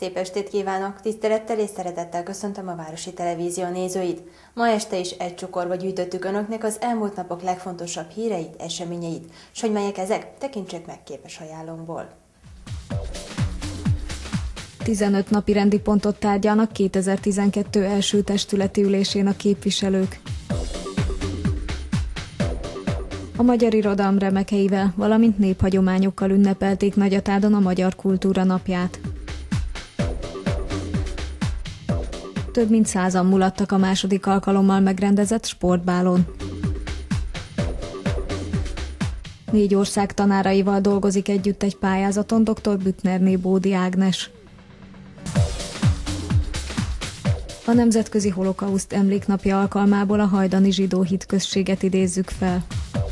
Szép estét kívánok! Tisztelettel és szeretettel köszöntöm a Városi Televízió nézőit. Ma este is egy csokorba gyűjtöttük önöknek az elmúlt napok legfontosabb híreit, eseményeit, s hogy melyek ezek, tekintsék meg képes ajánlónkból. 15 napi rendi pontot tárgyalnak 2012 első testületi ülésén a képviselők. A magyar irodalom remekeivel, valamint néphagyományokkal ünnepelték Nagyatádon a Magyar Kultúra Napját. Több mint 100-an mulattak a második alkalommal megrendezett sportbálon. 4 ország tanáraival dolgozik együtt egy pályázaton dr. Büttnerné Bódi Ágnes. A Nemzetközi Holokauszt Emléknapja alkalmából a hajdani zsidó hitközséget idézzük fel.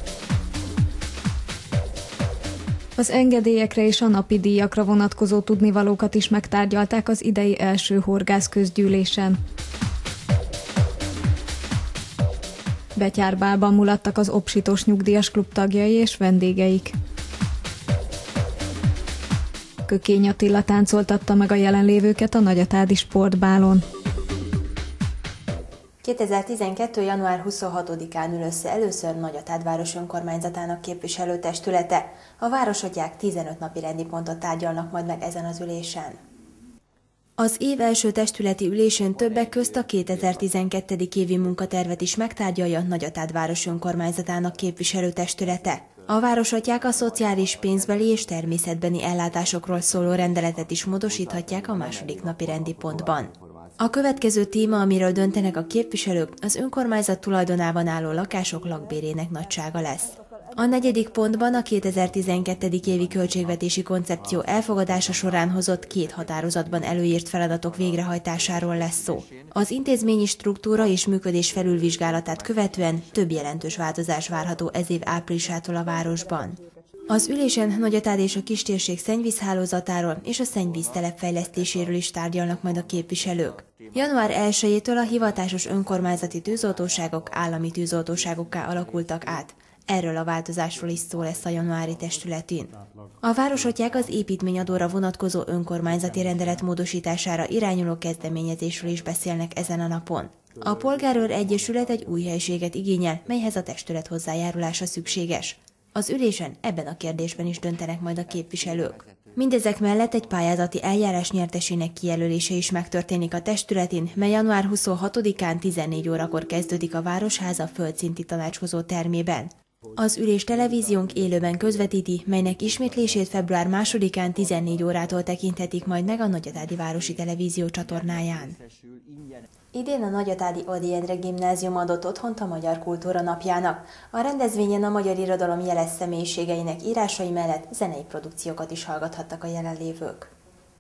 Az engedélyekre és a napi díjakra vonatkozó tudnivalókat is megtárgyalták az idei első horgászközgyűlésen. Betyárbálban mulattak az Opsitos Nyugdíjas Klub tagjai és vendégeik. Kökény Attila táncoltatta meg a jelenlévőket a nagyatádi sportbálon. 2012. január 26-án ül össze először Nagyatád város önkormányzatának képviselőtestülete. A városatyák 15 napi rendi pontot tárgyalnak majd meg ezen az ülésen. Az év első testületi ülésén többek közt a 2012. évi munkatervet is megtárgyalja Nagyatád város önkormányzatának képviselőtestülete. A városatyák a szociális, pénzbeli és természetbeni ellátásokról szóló rendeletet is módosíthatják a második napi rendi pontban. A következő téma, amiről döntenek a képviselők, az önkormányzat tulajdonában álló lakások lakbérének nagysága lesz. A negyedik pontban a 2012. évi költségvetési koncepció elfogadása során hozott 2 határozatban előírt feladatok végrehajtásáról lesz szó. Az intézményi struktúra és működés felülvizsgálatát követően több jelentős változás várható ez év áprilisától a városban. Az ülésen Nagyatád és a kistérség szennyvízhálózatáról és a szennyvíz telepfejlesztéséről is tárgyalnak majd a képviselők. Január 1-től a hivatásos önkormányzati tűzoltóságok állami tűzoltóságokká alakultak át. Erről a változásról is szó lesz a januári testületén. A városatyák az építményadóra vonatkozó önkormányzati rendelet módosítására irányuló kezdeményezésről is beszélnek ezen a napon. A Polgárőr Egyesület egy új helységet igényel, melyhez a testület hozzájárulása szükséges. Az ülésen ebben a kérdésben is döntenek majd a képviselők. Mindezek mellett egy pályázati eljárás nyertesének kijelölése is megtörténik a testületén, mely január 26-án 14 órakor kezdődik a Városháza földszinti tanácskozó termében. Az ülés televíziónk élőben közvetíti, melynek ismétlését február 2-án 14 órától tekinthetik majd meg a Nagyatádi Városi Televízió csatornáján. Idén a Nagyatádi Ady Endre Gimnázium adott otthont a Magyar Kultúra Napjának. A rendezvényen a magyar irodalom jeles személyiségeinek írásai mellett zenei produkciókat is hallgathattak a jelenlévők.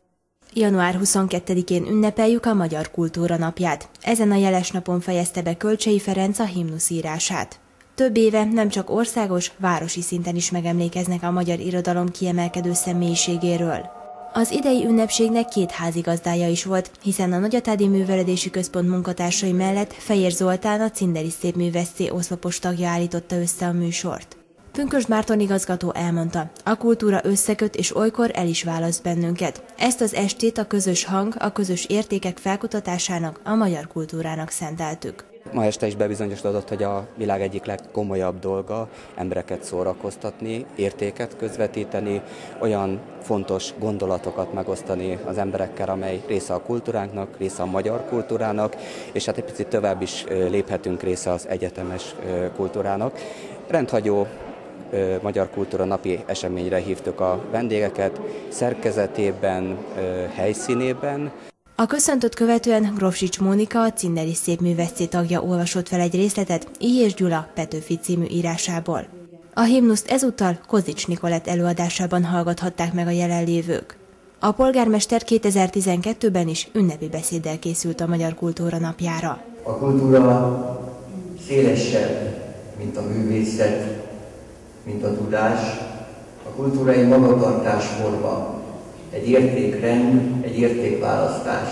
Január 22-én ünnepeljük a Magyar Kultúra Napját. Ezen a jeles napon fejezte be Kölcsey Ferenc a himnusz írását. Több éve nem csak országos, városi szinten is megemlékeznek a magyar irodalom kiemelkedő személyiségéről. Az idei ünnepségnek 2 házigazdája is volt, hiszen a Nagyatádi Művelődési Központ munkatársai mellett Fejér Zoltán, a Cinderi Szépművészeti oszlopos tagja állította össze a műsort. Pünkösd Márton igazgató elmondta, a kultúra összeköt és olykor el is választ bennünket. Ezt az estét a közös hang, a közös értékek felkutatásának, a magyar kultúrának szenteltük. Ma este is bebizonyosodott, hogy a világ egyik legkomolyabb dolga embereket szórakoztatni, értéket közvetíteni, olyan fontos gondolatokat megosztani az emberekkel, amely része a kultúránknak, része a magyar kultúrának, és hát egy picit tovább is léphetünk része az egyetemes kultúrának. Rendhagyó Magyar Kultúra Napi eseményre hívtuk a vendégeket, szerkezetében, helyszínében. A köszöntöt követően Grofsics Mónika, a Cinderi Szépművészeti tagja olvasott fel egy részletet Ilyés Gyula Petőfi című írásából. A himnuszt ezúttal Kozics Nikolett előadásában hallgathatták meg a jelenlévők. A polgármester 2012-ben is ünnepi beszéddel készült a Magyar Kultúra Napjára. A kultúra szélesebb, mint a művészet, mint a tudás. A kultúra egy magatartásforma. Egy értékrend, egy értékválasztás.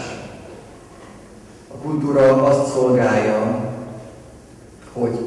A kultúra azt szolgálja, hogy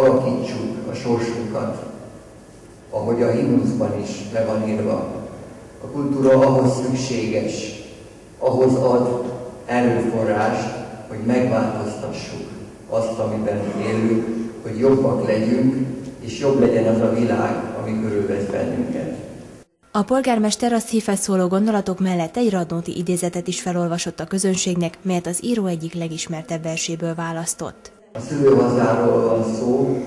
alakítsuk a sorsunkat, ahogy a himnuszban is le van írva. A kultúra ahhoz szükséges, ahhoz ad erőforrást, hogy megváltoztassuk azt, amiben élünk, hogy jobbak legyünk, és jobb legyen az a világ, ami körülvesz bennünket. A polgármester a szívhez szóló gondolatok mellett egy Radnóti idézetet is felolvasott a közönségnek, melyet az író egyik legismertebb verséből választott. A szülőhazáról van szó,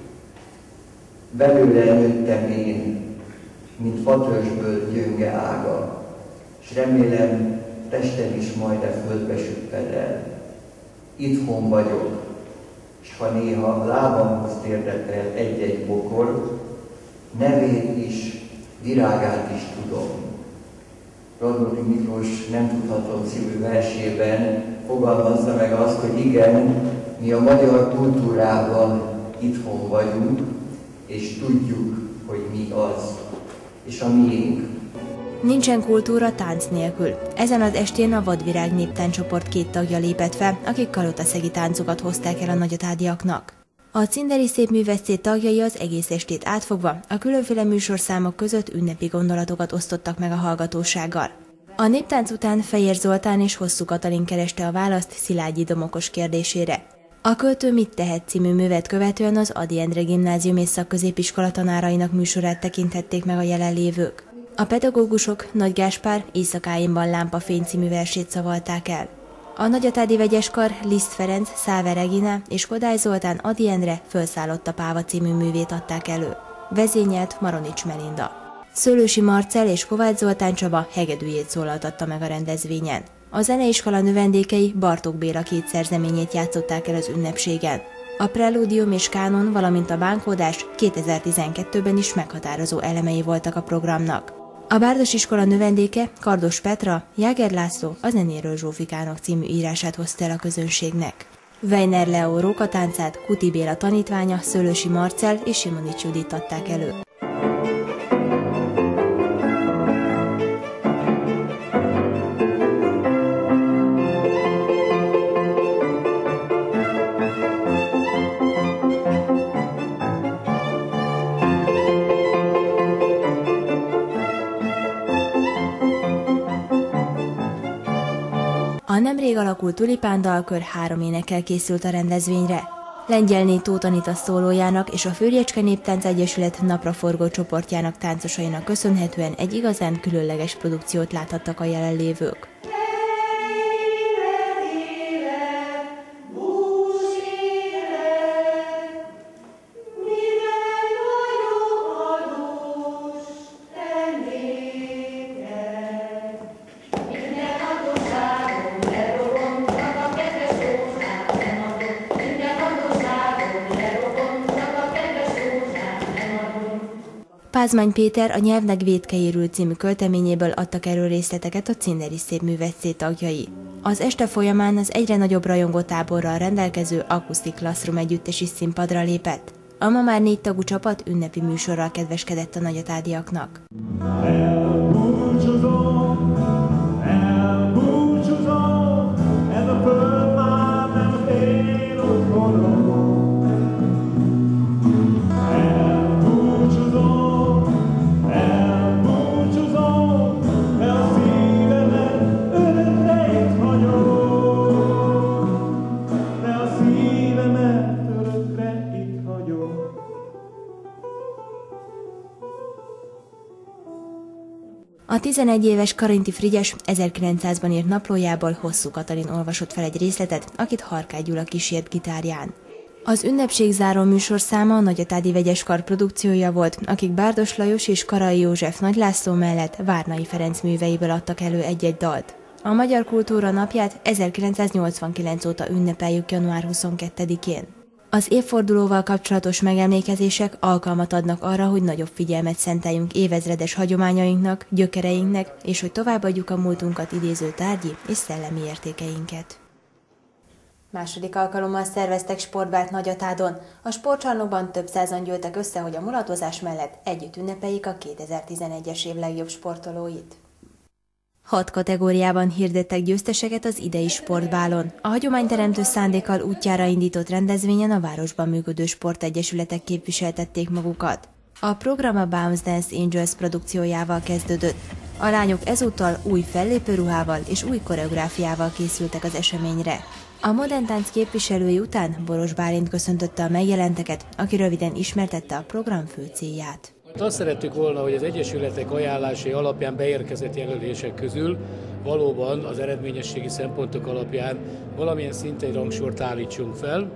belőle nőttem én, mint fatörzsből gyönge ága, és remélem testem is majd a földbe süpped el. Itthon vagyok, és ha néha lábamhoz térdetel egy-egy bokor, nevét is, virágát is tudom. Radnóti Miklós Nem tudhatom című versében fogalmazza meg azt, hogy igen, mi a magyar kultúrában itthon vagyunk, és tudjuk, hogy mi az, és a miénk. Nincsen kultúra tánc nélkül. Ezen az estén a Vadvirág néptánccsoport 2 tagja lépett fel, akik kalotaszegi táncokat hozták el a nagyatádiaknak. A Cinderi Szépművészet tagjai az egész estét átfogva a különféle műsorszámok között ünnepi gondolatokat osztottak meg a hallgatósággal. A néptánc után Fejér Zoltán és Hosszú Katalin kereste a választ Szilágyi Domokos kérdésére. A Költő mit tehet című művet követően az Ady Endre Gimnázium és Szakközépiskola tanárainak műsorát tekinthették meg a jelenlévők. A pedagógusok Nagy Gáspár Éjszakáimban lámpafény című versét szavalták el. A nagyatádi vegyeskar Liszt Ferenc, Száver Regina és Kodály Zoltán Ady Endre Fölszállott a páva című művét adták elő. Vezényelt Maronics Melinda. Szőlősi Marcell és Kovács Zoltán Csaba hegedűjét szólaltatta meg a rendezvényen. A zeneiskola növendékei Bartók Béla 2 szerzeményét játszották el az ünnepségen. A Prelúdium és Kánon, valamint a bánkódás 2012-ben is meghatározó elemei voltak a programnak. A Bárdos iskola növendéke Kardos Petra, Jáger László a Zenéről Zsófikának című írását hozta el a közönségnek. Weiner Leo rókatáncát Kuti Béla tanítványa Szőlősi Marcell és Simonics Judit adták elő. A nemrég alakult Tulipán dalkör 3 énekkel készült a rendezvényre. Lengyelné Tóth Anita szólójának és a Fürjecske Néptánc Egyesület napraforgó csoportjának táncosainak köszönhetően egy igazán különleges produkciót láthattak a jelenlévők. Pázmány Péter a Nyelvnek vétke érül című költeményéből adtak erről részleteket a Cinderi Szépművészet tagjai. Az este folyamán az egyre nagyobb rajongótáborral rendelkező Acoustic Classroom együttes is színpadra lépett. A ma már 4 tagú csapat ünnepi műsorral kedveskedett a nagyatádiaknak. A 11 éves Karinti Frigyes 1900-ban írt naplójából Hosszú Katalin olvasott fel egy részletet, akit Harkály Gyula kísért gitárján. Az ünnepség záró műsorszáma a nagyatádi vegyeskar produkciója volt, akik Bárdos Lajos és Karai József Nagy László mellett Várnai Ferenc műveiből adtak elő egy-egy dalt. A Magyar Kultúra Napját 1989 óta ünnepeljük január 22-én. Az évfordulóval kapcsolatos megemlékezések alkalmat adnak arra, hogy nagyobb figyelmet szenteljünk évezredes hagyományainknak, gyökereinknek, és hogy továbbadjuk a múltunkat idéző tárgyi és szellemi értékeinket. Második alkalommal szerveztek sportbált Nagyatádon. A sportcsarnokban több százan gyűltek össze, hogy a mulatozás mellett együtt ünnepeljék a 2011-es év legjobb sportolóit. 6 kategóriában hirdettek győzteseket az idei sportbálon. A hagyományteremtő szándékkal útjára indított rendezvényen a városban működő sportegyesületek képviseltették magukat. A program a Bounce Dance Angels produkciójával kezdődött. A lányok ezúttal új fellépőruhával és új koreográfiával készültek az eseményre. A modern tánc képviselői után Boros Bálint köszöntötte a megjelenteket, aki röviden ismertette a program fő célját. Azt szerettük volna, hogy az egyesületek ajánlásai alapján beérkezett jelölések közül valóban az eredményességi szempontok alapján valamilyen szintén rangsort állítsunk fel,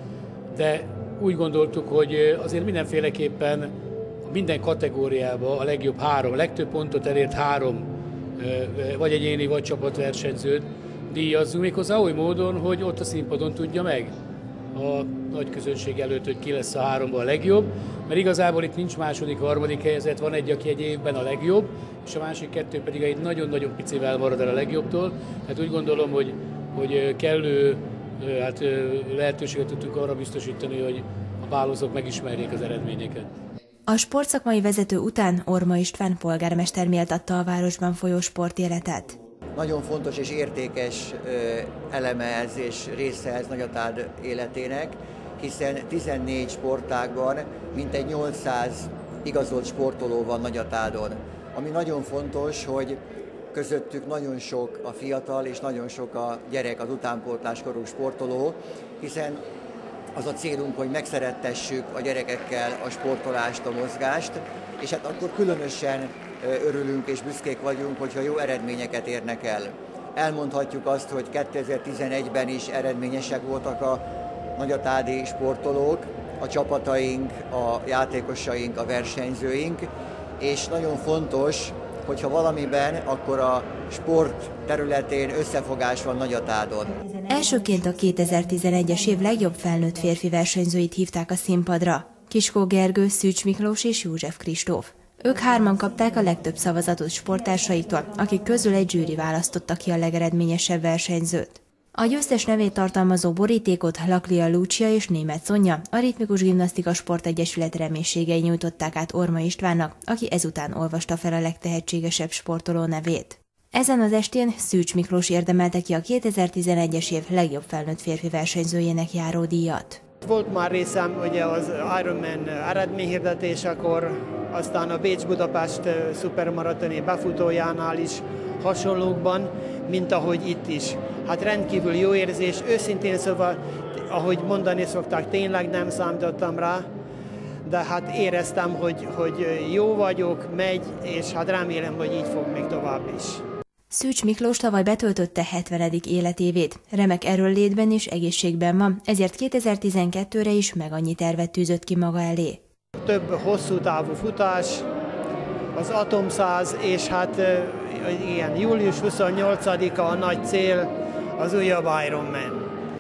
de úgy gondoltuk, hogy azért mindenféleképpen minden kategóriában a legjobb három, legtöbb pontot elért három, vagy egyéni, vagy csapatversenyzőt díjazzunk, méghozzá oly módon, hogy ott a színpadon tudja meg a nagy közönség előtt, hogy ki lesz a háromban a legjobb, mert igazából itt nincs második, harmadik helyezett, van egy, aki egy évben a legjobb, és a másik kettő pedig egy nagyon-nagyon picivel marad el a legjobbtól. Hát úgy gondolom, hogy kellő lehetőséget tudtuk arra biztosítani, hogy a bálozók megismerjék az eredményeket. A sportszakmai vezető után Orma István polgármester méltatta a városban folyó sportéletet. Nagyon fontos és értékes eleme ez és része ez Nagyatád életének, hiszen 14 sportágban mintegy 800 igazolt sportoló van Nagyatádon. Ami nagyon fontos, hogy közöttük nagyon sok a fiatal és nagyon sok a gyerek, az utánpótláskorú sportoló, hiszen az a célunk, hogy megszerettessük a gyerekekkel a sportolást, a mozgást, és hát akkor különösen örülünk és büszkék vagyunk, hogyha jó eredményeket érnek el. Elmondhatjuk azt, hogy 2011-ben is eredményesek voltak a nagyatádi sportolók, a csapataink, a játékosaink, a versenyzőink, és nagyon fontos, hogyha valamiben, akkor a sport területén összefogás van Nagyatádon. Elsőként a 2011-es év legjobb felnőtt férfi versenyzőit hívták a színpadra. Kiskó Gergő, Szűcs Miklós és József Kristóf. Ők hárman kapták a legtöbb szavazatot sportársaiktól, akik közül egy zsűri választotta ki a legeredményesebb versenyzőt. A győztes nevét tartalmazó borítékot Laklia Lúcia és Németh Szonya, a Ritmikus Gimnasztika Sportegyesület reménységei nyújtották át Orma Istvánnak, aki ezután olvasta fel a legtehetségesebb sportoló nevét. Ezen az estén Szűcs Miklós érdemelte ki a 2011-es év legjobb felnőtt férfi versenyzőjének járó díjat. Volt már részem ugye az Ironman eredményhirdetésekor, aztán a Bécs-Budapest szupermaratoni befutójánál is hasonlókban, mint ahogy itt is. Hát rendkívül jó érzés, őszintén szóval, ahogy mondani szokták, tényleg nem számítottam rá, de hát éreztem, hogy jó vagyok, megy, és hát remélem, hogy így fog még tovább is. Szűcs Miklós tavaly betöltötte 70. életévét. Remek erőnlétben és egészségben van, ezért 2012-re is meg annyi tervet tűzött ki maga elé. Több hosszú távú futás, az Atom 100, és hát igen, július 28-a a nagy cél, az újabb Ironman.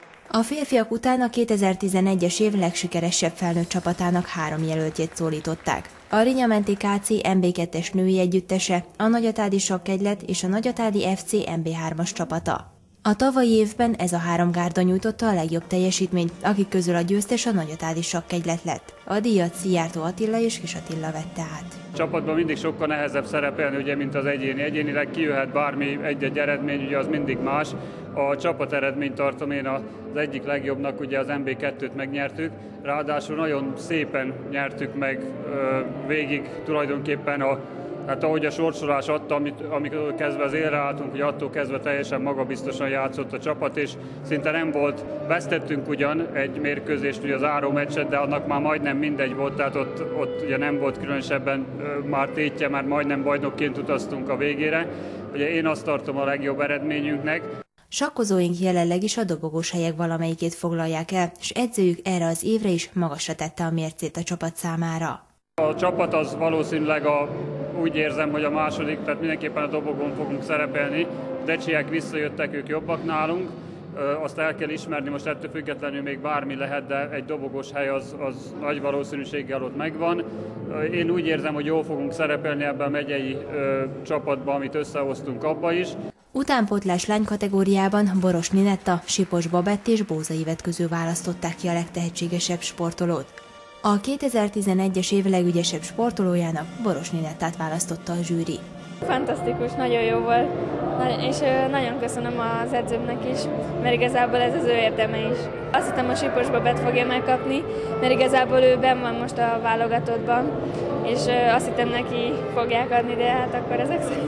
A férfiak után a 2011-es év legsikeresebb felnőtt csapatának 3 jelöltjét szólították. A Rinyamenti KC MB2-es női együttese, a Nagyatádi Sakkegylet és a Nagyatádi FC MB3-as csapata. A tavalyi évben ez a 3 gárda nyújtotta a legjobb teljesítményt, akik közül a győztes a Nagyatádi Sakkegylet lett. A díjat Szijjártó Attila és Kis Attila vette át. A csapatban mindig sokkal nehezebb szerepelni, ugye, mint az egyéni. Egyénileg kijöhet bármi egy-egy eredmény, ugye az mindig más. A csapat eredményt tartom én az egyik legjobbnak, ugye az MB2-t megnyertük, ráadásul nagyon szépen nyertük meg végig tulajdonképpen hát ahogy a sorsolás adta, amikor kezdve az élre álltunk, hogy attól kezdve teljesen magabiztosan játszott a csapat, és szinte nem volt, vesztettünk ugyan egy mérkőzést, ugye az áró meccset, de annak már majdnem mindegy volt, tehát ott ugye nem volt különösebben már tétje, már majdnem bajnokként utaztunk a végére. Ugye én azt tartom a legjobb eredményünknek. Sakkozóink jelenleg is a dobogós helyek valamelyikét foglalják el, és edzőjük erre az évre is magasra tette a mércét a csapat számára. A csapat az valószínűleg úgy érzem, hogy a második, tehát mindenképpen a dobogón fogunk szerepelni. A decsiek visszajöttek, ők jobbak nálunk, azt el kell ismerni, most ettől függetlenül még bármi lehet, de egy dobogós hely az nagy valószínűséggel ott megvan. Én úgy érzem, hogy jól fogunk szerepelni ebben a megyei csapatban, amit összehoztunk abba is. Utánpótlás lány kategóriában Boros Ninetta, Sipos Babett és Bóza Ivet közül választották ki a legtehetségesebb sportolót. A 2011-es év legügyesebb sportolójának Boros Ninettát választotta a zsűri. Fantasztikus, nagyon jó volt, és nagyon köszönöm az edzőmnek is, mert igazából ez az ő érdeme is. Azt hittem, a Sipos Babett fogja megkapni, mert igazából ő benn van most a válogatottban, és azt hittem, neki fogják adni, de hát akkor ezek szerint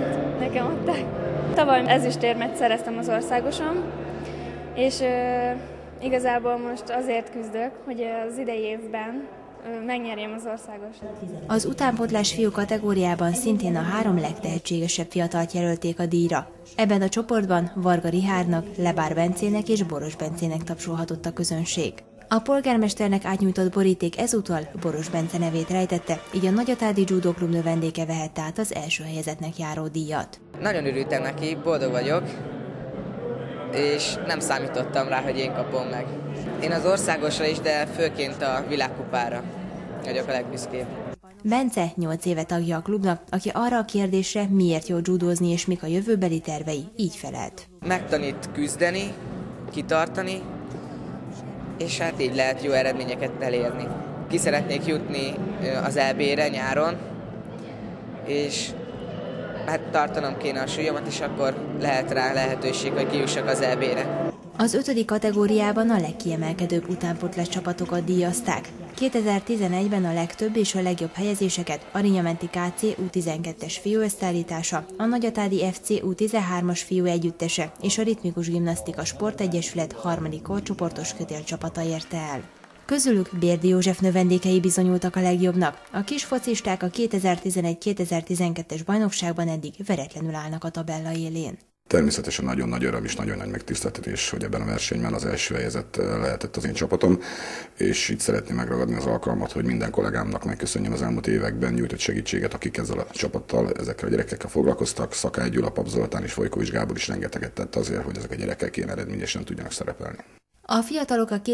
nekem adták. Tavaly ezüstérmet szereztem az országoson, és igazából most azért küzdök, hogy az idei évben megnyerjem az országos. Az utánpótlás fiú kategóriában szintén a 3 legtehetségesebb fiatalt jelölték a díjra. Ebben a csoportban Varga Richárdnak, Lebár Bencének és Boros Bencének tapsolhatott a közönség. A polgármesternek átnyújtott boríték ezúttal Boros Bence nevét rejtette, így a Nagyatádi Judo Klub növendéke vehette át az első helyezettnek járó díjat. Nagyon örültem neki, boldog vagyok, és nem számítottam rá, hogy én kapom meg. Én az országosra is, de főként a világkupára vagyok a legbüszkébb. Bence 8 éve tagja a klubnak, aki arra a kérdésre, miért jó judózni és mik a jövőbeli tervei, így felelt. Megtanít küzdeni, kitartani, és hát így lehet jó eredményeket elérni. Ki szeretnék jutni az EB-re nyáron, és hát tartanom kéne a súlyomat, és akkor lehet rá lehetőség, hogy kijussak az EB-re. Az 5. kategóriában a legkiemelkedőbb utánpótlás csapatokat díjazták. 2011-ben a legtöbb és a legjobb helyezéseket a Rinyamenti KC U12-es fiúösszeállítása, a Nagyatádi FC U13-as fiú együttese és a Ritmikus Gimnasztika Sportegyesület 3. korcsoportos kötélcsapata érte el. Közülük Bérdi József növendékei bizonyultak a legjobbnak. A kis focisták a 2011-2012-es bajnokságban eddig veretlenül állnak a tabella élén. Természetesen nagyon nagy öröm és nagyon nagy megtiszteltetés, hogy ebben a versenyben az első helyezett lehetett az én csapatom, és itt szeretném megragadni az alkalmat, hogy minden kollégámnak megköszönjem az elmúlt években nyújtott segítséget, akik ezzel a csapattal, ezekkel a gyerekekkel foglalkoztak. Szakály Gyula, Pap Zoltán és Folykovics Gábor is rengeteget tett azért, hogy ezek a gyerekek ilyen eredményesen tudjanak szerepelni. A fiatalok a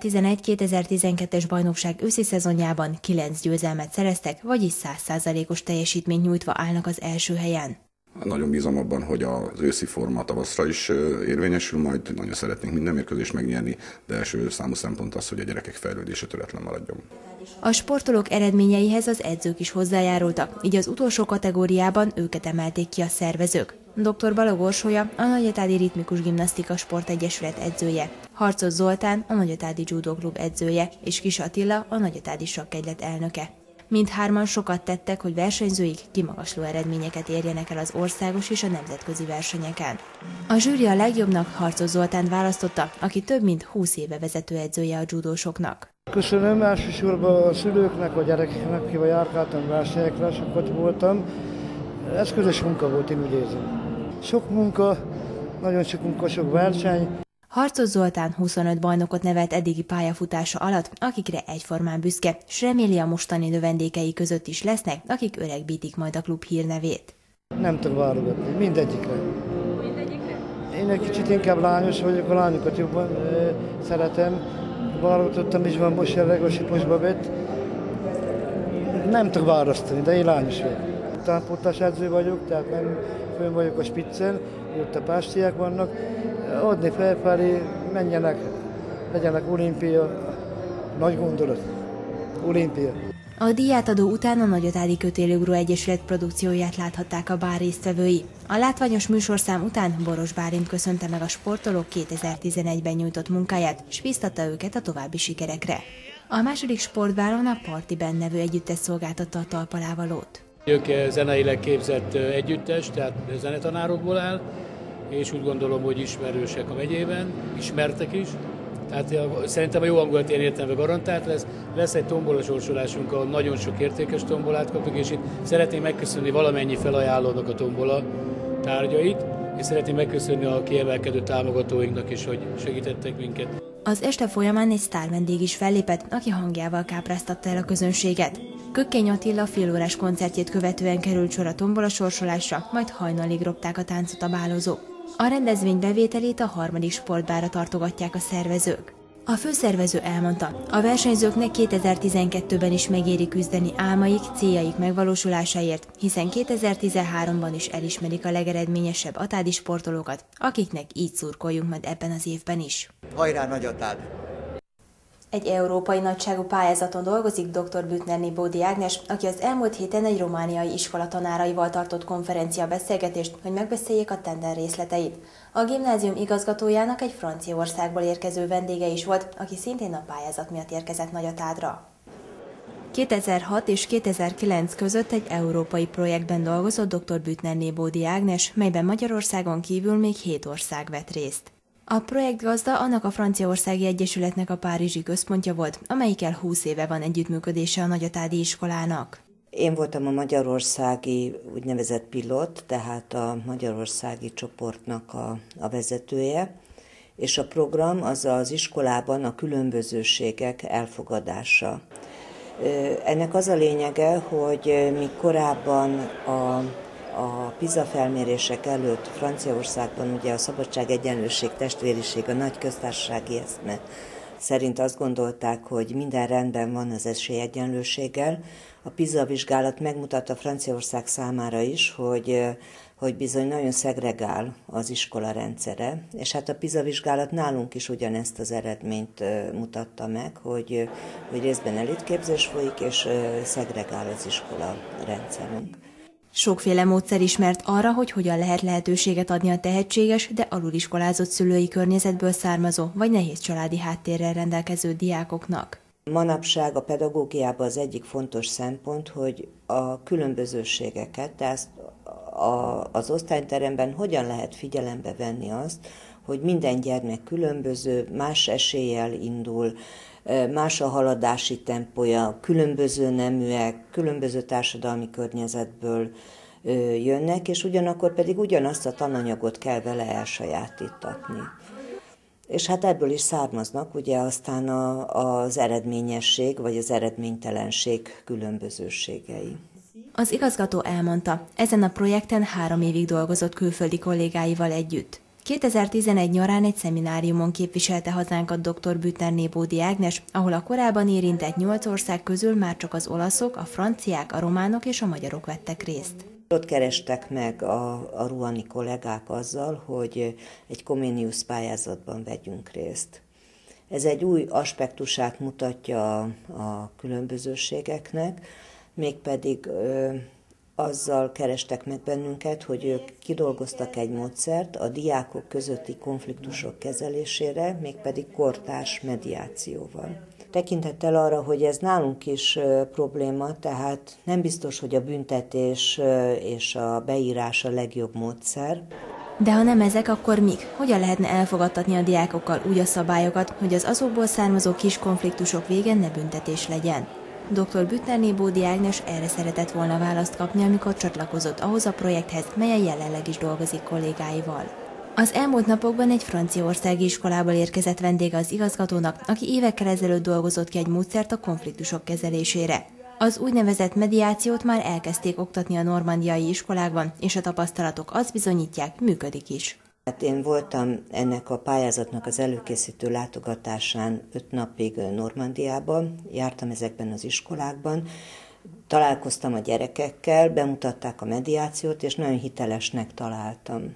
2011-2012-es bajnokság őszi szezonjában 9 győzelmet szereztek, vagyis 100%-os teljesítményt nyújtva állnak az első helyen. Nagyon bízom abban, hogy az őszi forma tavaszra is érvényesül, majd nagyon szeretnénk minden mérkőzést megnyerni, de első számú szempont az, hogy a gyerekek fejlődése töretlen maradjon. A sportolók eredményeihez az edzők is hozzájárultak, így az utolsó kategóriában őket emelték ki a szervezők. Dr. Balog Orsolya, a Nagyatádi Ritmikus Gimnasztika Sportegyesület edzője, Harcos Zoltán, a Nagyatádi Judo Klub edzője, és Kis Attila, a Nagyatádi Sakkegylet elnöke. Mindhárman sokat tettek, hogy versenyzőik kimagasló eredményeket érjenek el az országos és a nemzetközi versenyeken. A zsűri a legjobbnak Harcos Zoltánt választotta, aki több mint 20 éve vezetőedzője a judósoknak. Köszönöm elsősorban a szülőknek, a gyerekeknek, kivel járkáltam versenyekre, sokat voltam. Ez közös munka volt, én úgy érzem. Sok munka, nagyon sok munka, sok verseny. Harcos Zoltán 25 bajnokot nevelt eddigi pályafutása alatt, akikre egyformán büszke, s reméli a mostani növendékei között is lesznek, akik öregbítik majd a klub hírnevét. Nem tudom válogatni, mindegyikre. Mindegyikre? Én egy kicsit inkább lányos vagyok, a lányokat jobban szeretem. Válogatottam is, van most jelenleg a Siposba vett. Nem tudok választani, de én lányos vagyok. Utánpótlás edző vagyok, tehát nem fönn vagyok a spiccen, ott a pástiák vannak. Adni felfelé, menjenek, legyenek olimpia, nagy gondolat, olimpia. A díjátadó után a Nagyatádi Kötélugró Egyesület produkcióját láthatták a bár résztvevői. A látványos műsorszám után Boros Bálint köszönte meg a sportolók 2011-ben nyújtott munkáját, s biztatta őket a további sikerekre. A második sportbáron a Party Band nevű együttes szolgáltatta a talpalávalót. Ők zeneileg képzett együttes, tehát zenetanárokból áll, és úgy gondolom, hogy ismerősek a megyében, ismertek is. Tehát szerintem a jó hangulat ilyen értelemben garantált lesz. Lesz egy tombolasorsolásunk, ahol nagyon sok értékes tombolát kaptuk, és itt szeretném megköszönni valamennyi felajánlónak a tombola tárgyait, és szeretném megköszönni a kiemelkedő támogatóinknak is, hogy segítettek minket. Az este folyamán egy sztár vendég is fellépett, aki hangjával kápráztatta el a közönséget. Kökkény Attila félórás koncertjét követően került sor a tombola sorsolásra, majd hajnalig ropták a táncot a bálozók. A rendezvény bevételét a harmadik sportbárra tartogatják a szervezők. A főszervező elmondta, a versenyzőknek 2012-ben is megéri küzdeni álmaik, céljaik megvalósulásáért, hiszen 2013-ban is elismerik a legeredményesebb atádi sportolókat, akiknek így szurkoljunk majd ebben az évben is. Hajrá Nagyatád! Egy európai nagyságú pályázaton dolgozik dr. Büttnerné Bódi Ágnes, aki az elmúlt héten egy romániai iskola tanáraival tartott konferencia beszélgetést, hogy megbeszéljék a tender részleteit. A gimnázium igazgatójának egy Franciaországból érkező vendége is volt, aki szintén a pályázat miatt érkezett Nagyatádra. 2006 és 2009 között egy európai projektben dolgozott dr. Büttner-Nébódi Ágnes, melyben Magyarországon kívül még 7 ország vett részt. A projektgazda annak a franciaországi egyesületnek a párizsi központja volt, amelyikkel 20 éve van együttműködése a nagyatádi iskolának. Én voltam a magyarországi úgynevezett pilot, tehát a magyarországi csoportnak a vezetője, és a program az iskolában a különbözőségek elfogadása. Ennek az a lényege, hogy mi korábban a PISA felmérések előtt Franciaországban ugye a szabadság, egyenlőség, testvériség, a nagy köztársasági eszme szerint azt gondolták, hogy minden rendben van az esélyegyenlőséggel. A PISA vizsgálat megmutatta Franciaország számára is, hogy bizony nagyon szegregál az iskola rendszere, és hát a PISA vizsgálat nálunk is ugyanezt az eredményt mutatta meg, hogy részben elitképzés folyik, és szegregál az iskola rendszerünk. Sokféle módszer ismert arra, hogy hogyan lehet lehetőséget adni a tehetséges, de aluliskolázott szülői környezetből származó vagy nehéz családi háttérrel rendelkező diákoknak. Manapság a pedagógiában az egyik fontos szempont, hogy a különbözőségeket, tehát az osztályteremben hogyan lehet figyelembe venni azt, hogy minden gyermek különböző, más eséllyel indul, más a haladási tempója, különböző neműek, különböző társadalmi környezetből jönnek, és ugyanakkor pedig ugyanazt a tananyagot kell vele elsajátítatni. És hát ebből is származnak ugye aztán az eredményesség vagy az eredménytelenség különbözőségei. Az igazgató elmondta, ezen a projekten 3 évig dolgozott külföldi kollégáival együtt. 2011 nyarán egy szemináriumon képviselte hazánkat dr. Büttner-Nébódi Ágnes, ahol a korábban érintett 8 ország közül már csak az olaszok, a franciák, a románok és a magyarok vettek részt. Ott kerestek meg a ruani kollégák azzal, hogy egy Comenius pályázatban vegyünk részt. Ez egy új aspektusát mutatja a különbözőségeknek, mégpedig azzal kerestek meg bennünket, hogy ők kidolgoztak egy módszert a diákok közötti konfliktusok kezelésére, mégpedig kortárs mediációval. Tekintettel arra, hogy ez nálunk is probléma, tehát nem biztos, hogy a büntetés és a beírás a legjobb módszer. De ha nem ezek, akkor mik? Hogyan lehetne elfogadtatni a diákokkal úgy a szabályokat, hogy az azokból származó kis konfliktusok vége ne büntetés legyen? Dr. Büttner-Nébódi Ágnes erre szeretett volna választ kapni, amikor csatlakozott ahhoz a projekthez, melyen jelenleg is dolgozik kollégáival. Az elmúlt napokban egy franciaországi iskolából érkezett vendége az igazgatónak, aki évekkel ezelőtt dolgozott ki egy módszert a konfliktusok kezelésére. Az úgynevezett mediációt már elkezdték oktatni a normandiai iskolákban, és a tapasztalatok azt bizonyítják, működik is. Hát én voltam ennek a pályázatnak az előkészítő látogatásán 5 napig Normandiában, jártam ezekben az iskolákban, találkoztam a gyerekekkel, bemutatták a mediációt, és nagyon hitelesnek találtam.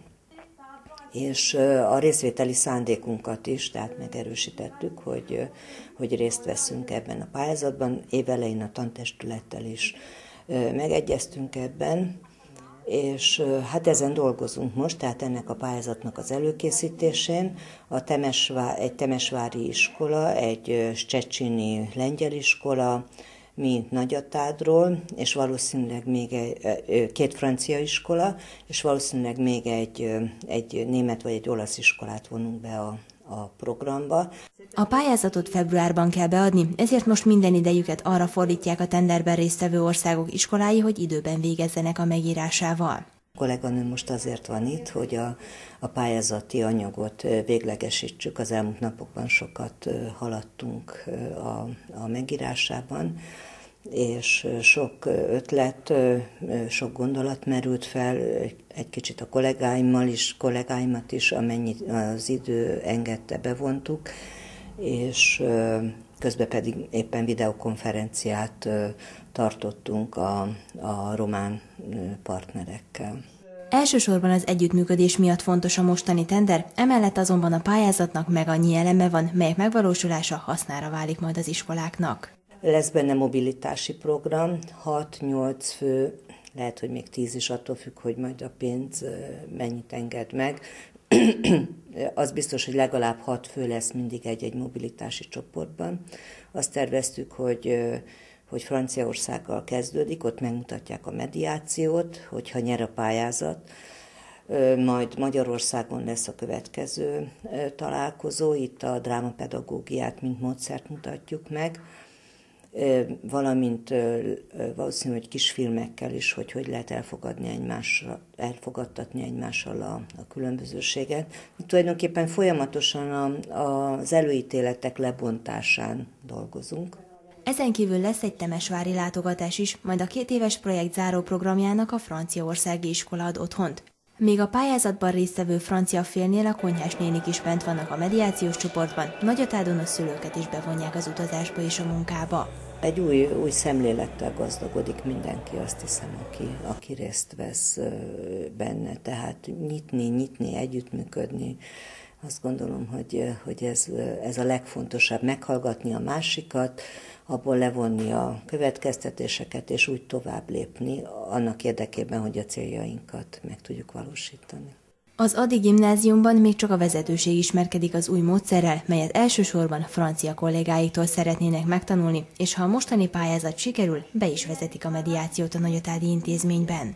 És a részvételi szándékunkat is, tehát megerősítettük, hogy részt veszünk ebben a pályázatban. Évelején a tantestülettel is megegyeztünk ebben, és hát ezen dolgozunk most, tehát ennek a pályázatnak az előkészítésén. Egy temesvári iskola, egy szczecini lengyel iskola, mi Nagyatádról, és valószínűleg még 2 francia iskola, és valószínűleg még egy német vagy egy olasz iskolát vonunk be a programba. A pályázatot februárban kell beadni, ezért most minden idejüket arra fordítják a tenderben résztvevő országok iskolái, hogy időben végezzenek a megírásával. A kolléganőm most azért van itt, hogy a pályázati anyagot véglegesítsük. Az elmúlt napokban sokat haladtunk a megírásában, és sok ötlet, sok gondolat merült fel, egy kicsit a kollégáimat is, amennyit az idő engedte, bevontuk, és közben pedig éppen videokonferenciát tartottunk a román partnerekkel. Elsősorban az együttműködés miatt fontos a mostani tender, emellett azonban a pályázatnak meg annyi eleme van, melyek megvalósulása hasznára válik majd az iskoláknak. Lesz benne mobilitási program, 6-8 fő, lehet, hogy még 10 is, attól függ, hogy majd a pénz mennyit enged meg. Az biztos, hogy legalább 6 fő lesz mindig egy mobilitási csoportban. Azt terveztük, hogy Franciaországgal kezdődik, ott megmutatják a mediációt, hogyha nyer a pályázat, majd Magyarországon lesz a következő találkozó, itt a drámapedagógiát, mint módszert mutatjuk meg, valamint valószínűleg hogy kisfilmekkel is, hogy lehet elfogadtatni egymással a különbözőséget. Itt tulajdonképpen folyamatosan az előítéletek lebontásán dolgozunk. Ezen kívül lesz egy temesvári látogatás is, majd a 2 éves projekt záróprogramjának a franciaországi iskola ad otthont. Még a pályázatban résztvevő francia félnél a konyhás nénik is bent vannak a mediációs csoportban, Nagyatádon a szülőket is bevonják az utazásba és a munkába. Egy új szemlélettel gazdagodik mindenki, azt hiszem, aki részt vesz benne. Tehát nyitni, együttműködni. Azt gondolom, hogy ez a legfontosabb, meghallgatni a másikat, abból levonni a következtetéseket, és úgy tovább lépni annak érdekében, hogy a céljainkat meg tudjuk valósítani. Az Ady gimnáziumban még csak a vezetőség ismerkedik az új módszerrel, melyet elsősorban francia kollégáiktól szeretnének megtanulni, és ha a mostani pályázat sikerül, be is vezetik a mediációt a nagyatádi intézményben.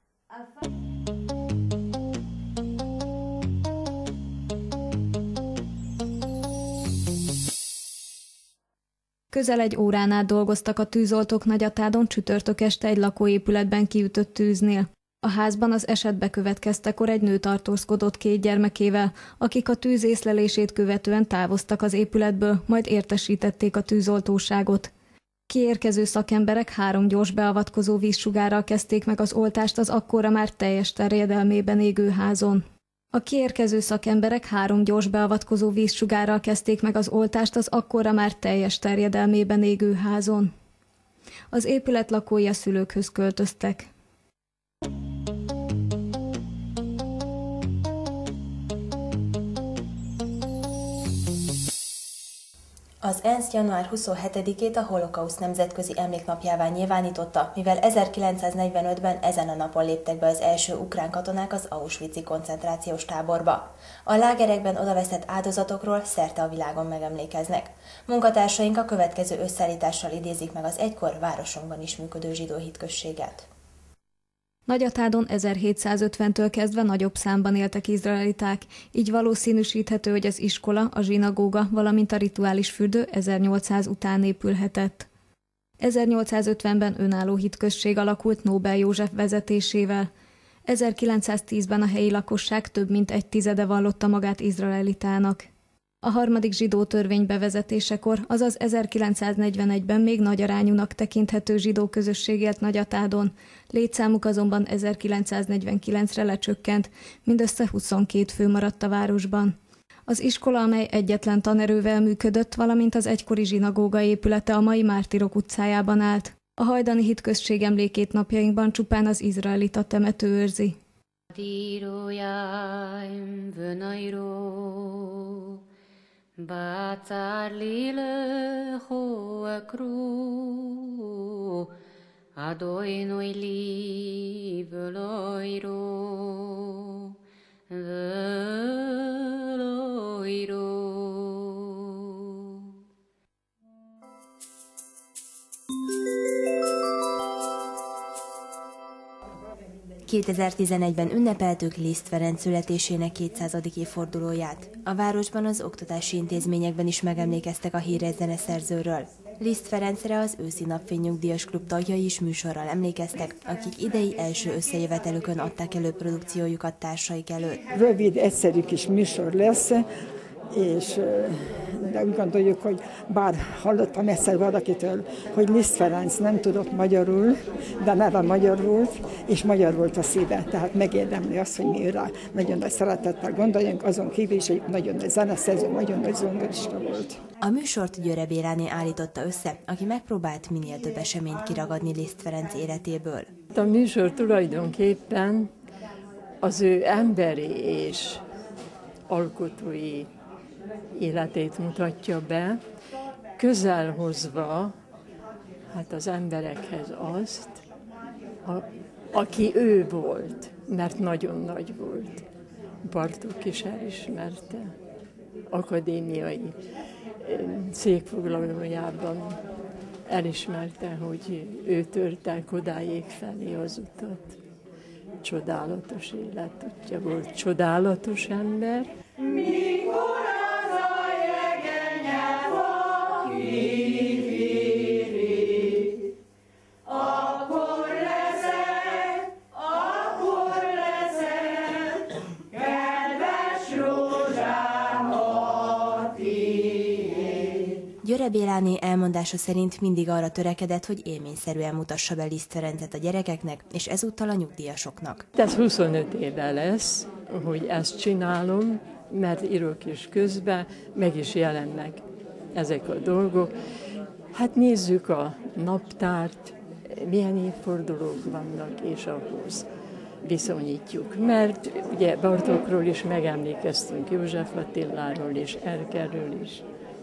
Közel 1 órán át dolgoztak a tűzoltók Nagyatádon csütörtök este egy lakóépületben kiütött tűznél. A házban az eset bekövetkeztekor egy nő tartózkodott 2 gyermekével, akik a tűz észlelését követően távoztak az épületből, majd értesítették a tűzoltóságot. Kiérkező szakemberek 3 gyors beavatkozó vízsugárral kezdték meg az oltást az akkorra már teljes terjedelmében égő házon. A kiérkező szakemberek 3 gyors beavatkozó vízsugárral kezdték meg az oltást az akkorra már teljes terjedelmében égő házon. Az épület lakói a szülőkhöz költöztek. Az ENSZ január 27-ét a Holokauszt nemzetközi emléknapjává nyilvánította, mivel 1945-ben ezen a napon léptek be az első ukrán katonák az auschwitzi koncentrációs táborba. A lágerekben odaveszett áldozatokról szerte a világon megemlékeznek. Munkatársaink a következő összeállítással idézik meg az egykor városunkban is működő zsidó hitközséget. Nagyatádon 1750-től kezdve nagyobb számban éltek izraeliták, így valószínűsíthető, hogy az iskola, a zsinagóga, valamint a rituális fürdő 1800 után épülhetett. 1850-ben önálló hitközség alakult Nobel József vezetésével. 1910-ben a helyi lakosság több mint 1/10 vallotta magát izraelitának. A 3. zsidó törvény bevezetésekor, azaz 1941-ben még nagy arányúnak tekinthető zsidó közösség élt Nagyatádon, létszámuk azonban 1949-re lecsökkent, mindössze 22 fő maradt a városban. Az iskola, amely egyetlen tanerővel működött, valamint az egykori zsinagóga épülete a mai Mártirok utcájában állt. A hajdani hitközség emlékét napjainkban csupán az izraelita temető őrzi. Bácár lélehó kró, adojnoj lívölojró, völojró. 2011-ben ünnepeltük Liszt Ferenc születésének 200. évfordulóját. A városban az oktatási intézményekben is megemlékeztek a híres zeneszerzőről. Liszt Ferencre az őszi napfénynyugdíjas klub tagjai is műsorral emlékeztek, akik idei első összejövetelükön adták elő produkciójukat társaik előtt. Rövid, egyszerű kis műsor lesz, és de úgy gondoljuk, hogy bár hallottam egyszer valakitől, hogy Liszt Ferenc nem tudott magyarul, de neve magyar volt, és magyar volt a szíve. Tehát megérdemli azt, hogy mi rá nagyon nagy szeretettel gondoljunk, azon kívül is, hogy nagyon nagy zeneszerző, nagyon nagy zongorista volt. A műsort Győre Béláné állította össze, aki megpróbált minél több eseményt kiragadni Liszt Ferenc életéből. A műsor tulajdonképpen az ő emberi és alkotói életét mutatja be, közel hozva hát az emberekhez azt, aki ő volt, mert nagyon nagy volt. Bartók is elismerte, akadémiai székfoglalójában elismerte, hogy ő törte odáig felé az utat. Csodálatos életútja volt, csodálatos ember. Mikor az a jegenye fa kivíri, akkor leszek, kedves rózsám a tiéd. Győre Béláné elmondása szerint mindig arra törekedett, hogy élményszerűen mutassa be Liszt Ferencet a gyerekeknek, és ezúttal a nyugdíjasoknak. Ez 25 éve lesz, hogy ezt csinálom, mert írok is közben, meg is jelennek ezek a dolgok. Hát nézzük a naptárt, milyen évfordulók vannak, és ahhoz viszonyítjuk. Mert ugye Bartókról is megemlékeztünk, József Attiláról és Erkelről is.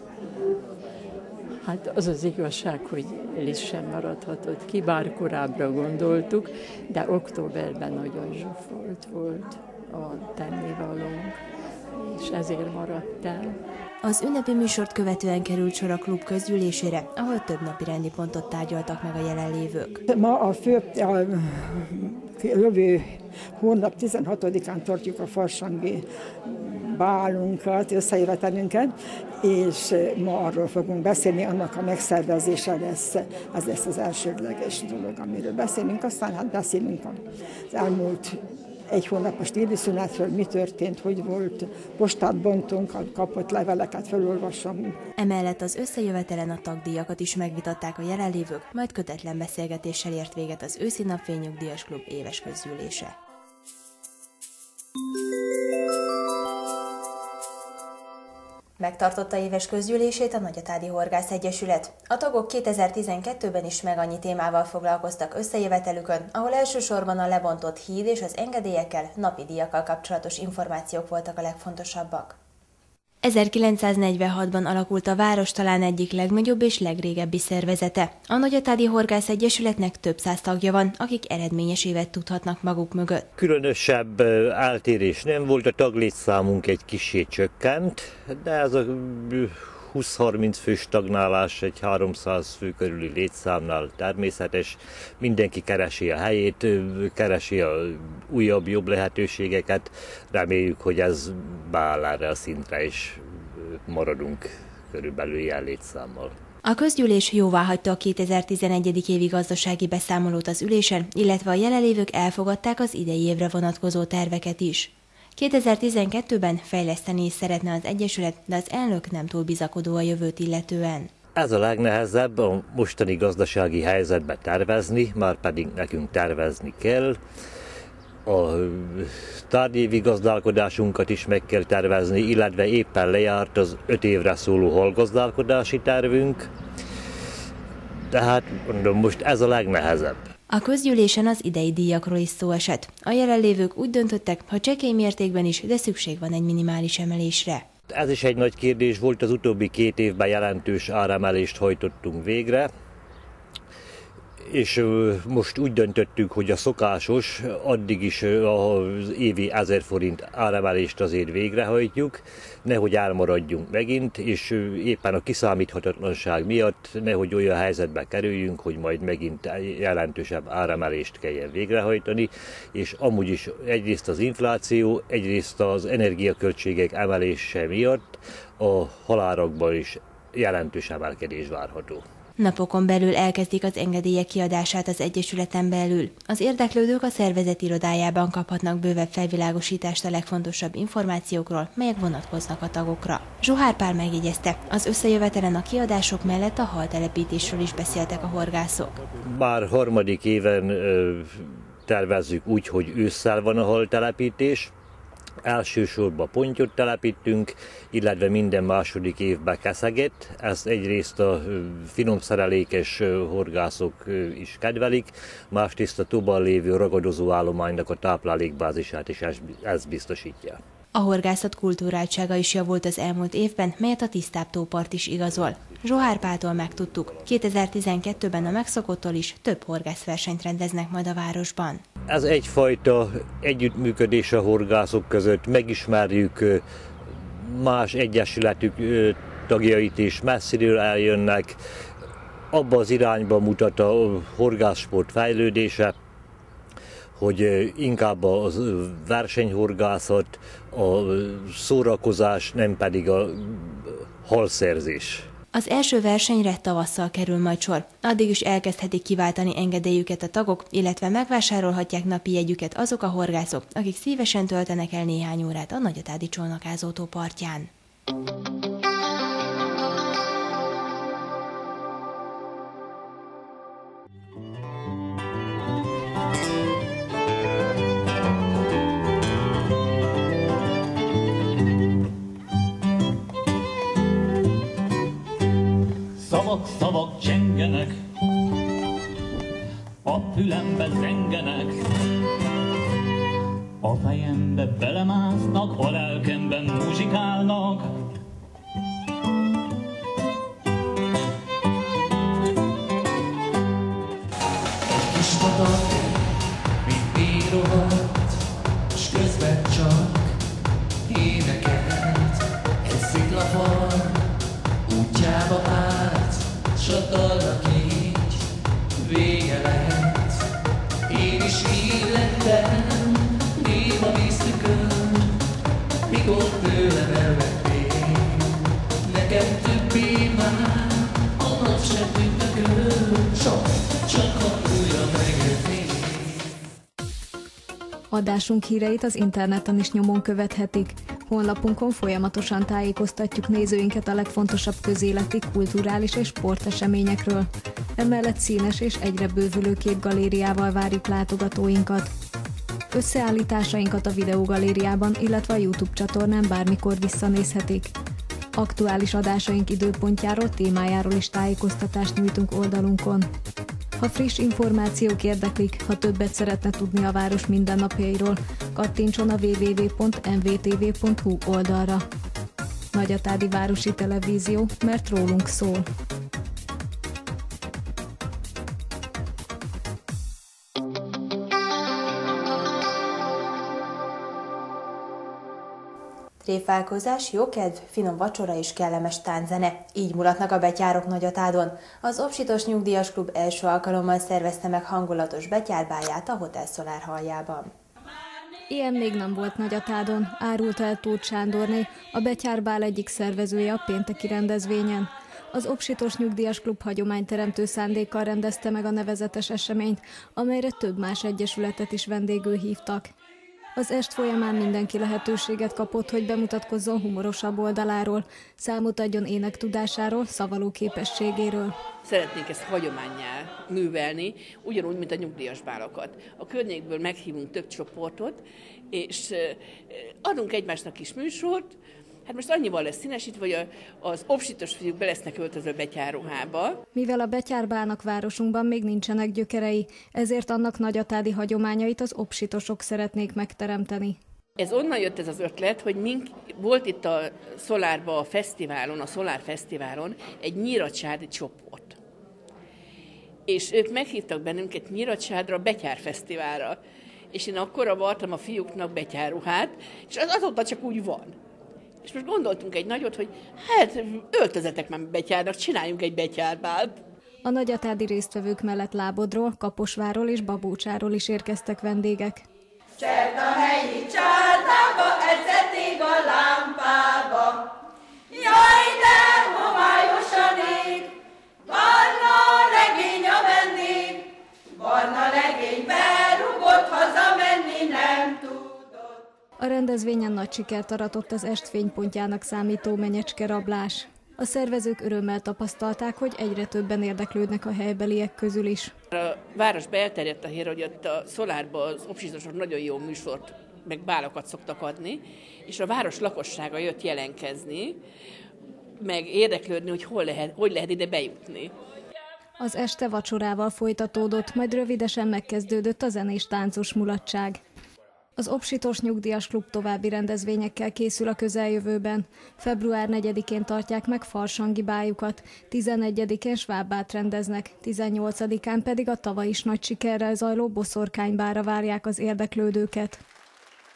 Hát az az igazság, hogy Liszt sem maradhatott ki, bár korábbra gondoltuk, de októberben nagyon zsúfolt volt a tennivalónk, és ezért maradt el. Az ünnepi műsort követően került sor a klub közgyűlésére, ahol több napi rendi pontot tárgyaltak meg a jelenlévők. Ma a jövő hónap 16-án tartjuk a farsangi bálunkat, összejövetelünket, és ma arról fogunk beszélni, annak a megszervezése lesz, ez lesz az elsődleges dolog, amiről beszélünk, aztán hát beszélünk az elmúlt egy hónapos téli szünetről, mi történt, hogy volt, postát bontunk, a kapott leveleket felolvasom. Emellett az összejövetelen a tagdíjakat is megvitatták a jelenlévők, majd kötetlen beszélgetéssel ért véget az őszi napfény nyugdíjas klub éves közgyűlése. Megtartotta éves közgyűlését a Nagyatádi Horgász Egyesület. A tagok 2012-ben is meg annyi témával foglalkoztak összejövetelükön, ahol elsősorban a lebontott híd és az engedélyekkel, napi díjakkal kapcsolatos információk voltak a legfontosabbak. 1946-ban alakult a város talán egyik legnagyobb és legrégebbi szervezete. A Nagyatádi Horgász Egyesületnek több száz tagja van, akik eredményes évet tudhatnak maguk mögött. Különösebb eltérés nem volt, a taglétszámunk egy kissé csökkent, de ez a 20-30 fős tagnálás egy 300 fő körüli létszámnál természetes. Mindenki keresi a helyét, keresi a újabb, jobb lehetőségeket. Reméljük, hogy ez beáll erre a szintre, és maradunk körülbelül ilyen létszámmal. A közgyűlés jóváhagyta a 2011. évi gazdasági beszámolót az ülésen, illetve a jelenlévők elfogadták az idei évre vonatkozó terveket is. 2012-ben fejleszteni is szeretne az Egyesület, de az elnök nem túl bizakodó a jövőt illetően. Ez a legnehezebb a mostani gazdasági helyzetben tervezni, már pedig nekünk tervezni kell. A tárgyévi gazdálkodásunkat is meg kell tervezni, illetve éppen lejárt az 5 évre szóló hallgazdálkodási tervünk. Tehát mondom, most ez a legnehezebb. A közgyűlésen az idei díjakról is szó esett. A jelenlévők úgy döntöttek, ha csekély mértékben is, de szükség van egy minimális emelésre. Ez is egy nagy kérdés volt, az utóbbi 2 évben jelentős áremelést hajtottunk végre, és most úgy döntöttük, hogy a szokásos, addig is az évi 1000 forint áremelést azért végrehajtjuk, nehogy elmaradjunk megint, és éppen a kiszámíthatatlanság miatt nehogy olyan helyzetbe kerüljünk, hogy majd megint jelentősebb áremelést kelljen végrehajtani, és amúgy is egyrészt az infláció, egyrészt az energiaköltségek emelése miatt a halárakban is jelentős emelkedés várható. Napokon belül elkezdik az engedélyek kiadását az Egyesületen belül. Az érdeklődők a szervezet irodájában kaphatnak bővebb felvilágosítást a legfontosabb információkról, melyek vonatkoznak a tagokra. Zsohár Pál megjegyezte, az összejövetelen a kiadások mellett a haltelepítésről is beszéltek a horgászok. Már 3. éven tervezzük úgy, hogy ősszel van a haltelepítés. Elsősorban pontyot telepítünk, illetve minden második évben keszeget. Ezt egyrészt a finomszerelékes horgászok is kedvelik, másrészt a tóban lévő ragadozó állománynak a táplálékbázisát is ez biztosítja. A horgászat kultúráltsága is javult az elmúlt évben, melyet a tisztább tópart is igazol. Zsohár Páltól megtudtuk, 2012-ben a megszokottól is több horgászversenyt rendeznek majd a városban. Ez egyfajta együttműködés a horgászok között, megismerjük más egyesületük tagjait is, messziről eljönnek, abba az irányba mutat a horgászsport fejlődése, hogy inkább a versenyhorgászat, a szórakozás, nem pedig a halszerzés. Az első versenyre tavasszal kerül majd sor. Addig is elkezdhetik kiváltani engedélyüket a tagok, illetve megvásárolhatják napi jegyüket azok a horgászok, akik szívesen töltenek el néhány órát a Nagyatádi Csónakázótó partján. Szavak csengenek, a fülembe zengenek, a fejembe belemásznak, a lelkemben muzsikálnak. Egy kis patak, mint bírohat, s közben csak énekelt. Egy sziklafal útjába állt, s a dalnak így vége lehet. Én is így lettem, néma víztükön, mikor tőlem elvették. Nekem többé már a nap sem tündököl, csak a újra megérték. Adásunk híreit az interneten is nyomon követhetik. Honlapunkon folyamatosan tájékoztatjuk nézőinket a legfontosabb közéleti, kulturális és sporteseményekről. Emellett színes és egyre bővülő képgalériával várjuk látogatóinkat. Összeállításainkat a videógalériában, illetve a YouTube csatornán bármikor visszanézhetik. Aktuális adásaink időpontjáról, témájáról is tájékoztatást nyújtunk oldalunkon. Ha friss információk érdeklik, ha többet szeretne tudni a város mindennapjairól, kattintson a www.mvtv.hu oldalra. Nagyatádi Városi Televízió, mert rólunk szól. Tréfálkozás, jókedv, finom vacsora és kellemes tánczene. Így mulatnak a betyárok Nagyatádon. Az Obsitos Nyugdíjas Klub első alkalommal szervezte meg hangulatos betyárbálját a Hotel Szolár halljában. Ilyen még nem volt Nagyatádon, árulta el Tóth Sándorné, a betyárbál egyik szervezője a pénteki rendezvényen. Az Obsitos Nyugdíjas Klub hagyományteremtő szándékkal rendezte meg a nevezetes eseményt, amelyre több más egyesületet is vendégül hívtak. Az est folyamán mindenki lehetőséget kapott, hogy bemutatkozzon humorosabb oldaláról, számot adjon énektudásáról, szavaló képességéről. Szeretnénk ezt hagyománnyá művelni, ugyanúgy, mint a nyugdíjas bálakat. A környékből meghívunk több csoportot, és adunk egymásnak is műsort. Hát most annyival lesz színesítve, hogy az obsitos fiúk be lesznek öltözve betyárruhába. Mivel a betyárbálnak városunkban még nincsenek gyökerei, ezért annak nagyatádi hagyományait az obsitosok szeretnék megteremteni. Ez onnan jött ez az ötlet, hogy volt itt a Szolárban a fesztiválon, a Szolár Fesztiválon egy nyíracsádi csoport. És ők meghívtak bennünket Nyíracsádra, a Betyárfesztiválra. És én akkor avartam a fiúknak betyárruhát, és azóta csak úgy van. És most gondoltunk egy nagyot, hogy hát öltözetek már betyárnak, csináljunk egy betyárbált. A nagyatádi résztvevők mellett Lábodról, Kaposvárról és Babócsáról is érkeztek vendégek. Csernahelyi csárdába, edzették a lámpába. Jaj, de homályosan ég, barna legény a vendég, barna legény berugott, hazamenni nem tud. A rendezvényen nagy sikert aratott az est fénypontjának számító menyecske rablás. A szervezők örömmel tapasztalták, hogy egyre többen érdeklődnek a helybeliek közül is. A városba elterjedt a hír, hogy ott a Szolárban az obsitosok nagyon jó műsort, meg bálakat szoktak adni, és a város lakossága jött jelenkezni, meg érdeklődni, hogy hogy lehet ide bejutni. Az este vacsorával folytatódott, majd rövidesen megkezdődött a zenés táncos mulatság. Az Obsitos Nyugdíjas Klub további rendezvényekkel készül a közeljövőben. Február 4-én tartják meg farsangi bájukat, 11-én svábbát rendeznek, 18-án pedig a tavaly is nagy sikerrel zajló boszorkánybára várják az érdeklődőket.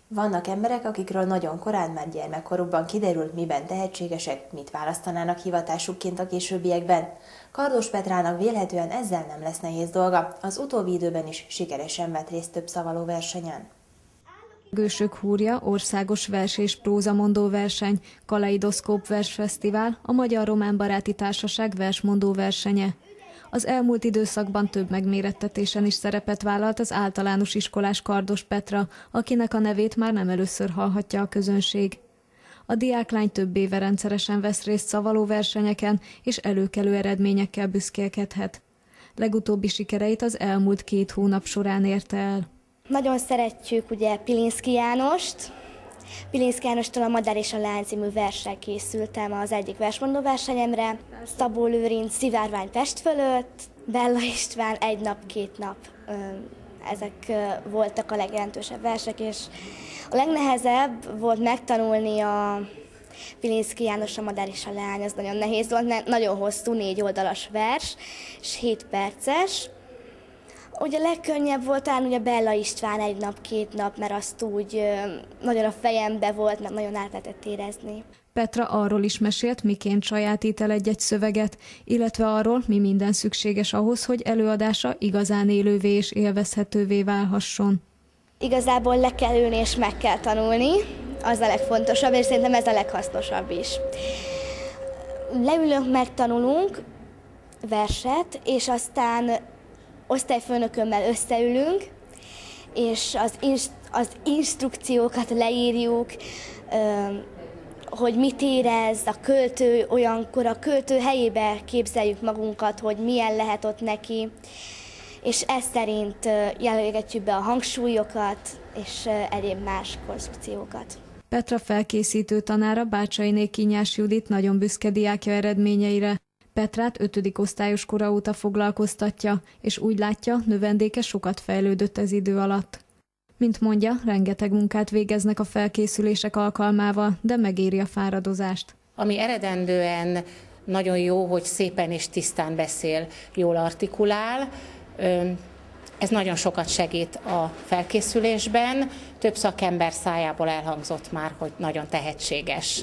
Vannak emberek, akikről nagyon korán, már gyermekkorukban kiderül, miben tehetségesek, mit választanának hivatásukként a későbbiekben. Kardos Petrának vélhetően ezzel nem lesz nehéz dolga, az utóbbi időben is sikeresen vett részt több szavaló versenyen. Gősök húrja, országos vers- és prózamondó verseny, Kaleidoszkóp versfesztivál, a Magyar Román Baráti Társaság versmondó versenye. Az elmúlt időszakban több megmérettetésen is szerepet vállalt az általános iskolás Kardos Petra, akinek a nevét már nem először hallhatja a közönség. A diáklány több éve rendszeresen vesz részt szavaló versenyeken, és előkelő eredményekkel büszkélkedhet. Legutóbbi sikereit az elmúlt 2 hónap során érte el. Nagyon szeretjük ugye Pilinszky Jánost. Pilinszky Jánostól a Madár és a Lány című verssel készültem az egyik versmondó versenyemre. Szabó Lőrinc, Szivárvány Pest fölött, Bella István, Egy nap, 2 nap. Ezek voltak a legjelentősebb versek, és a legnehezebb volt megtanulni a Pilinszky János, a Madár és a Lány, az nagyon nehéz volt, nagyon hosszú, 4 oldalas vers, és 7 perces. Ugye a legkönnyebb volt talán ugye Bella István, Egy nap, 2 nap, mert azt úgy nagyon a fejembe volt, mert nagyon át lehetett érezni. Petra arról is mesélt, miként sajátít el egy-egy szöveget, illetve arról, mi minden szükséges ahhoz, hogy előadása igazán élővé és élvezhetővé válhasson. Igazából le kell ülni és meg kell tanulni, az a legfontosabb, és szerintem ez a leghasznosabb is. Leülünk, megtanulunk verset, és aztán osztályfőnökömmel összeülünk, és az instrukciókat leírjuk, hogy mit érez a költő, olyankor a költő helyébe képzeljük magunkat, hogy milyen lehet ott neki, és ez szerint jelölgetjük be a hangsúlyokat és egyéb más konstrukciókat. Petra felkészítő tanára, Bácsainé Kinyás Judit nagyon büszke diákja eredményeire. Petrát 5. osztályos kora óta foglalkoztatja, és úgy látja, növendéke sokat fejlődött ez idő alatt. Mint mondja, rengeteg munkát végeznek a felkészülések alkalmával, de megéri a fáradozást. Ami eredendően nagyon jó, hogy szépen és tisztán beszél, jól artikulál. Ez nagyon sokat segít a felkészülésben. Több szakember szájából elhangzott már, hogy nagyon tehetséges.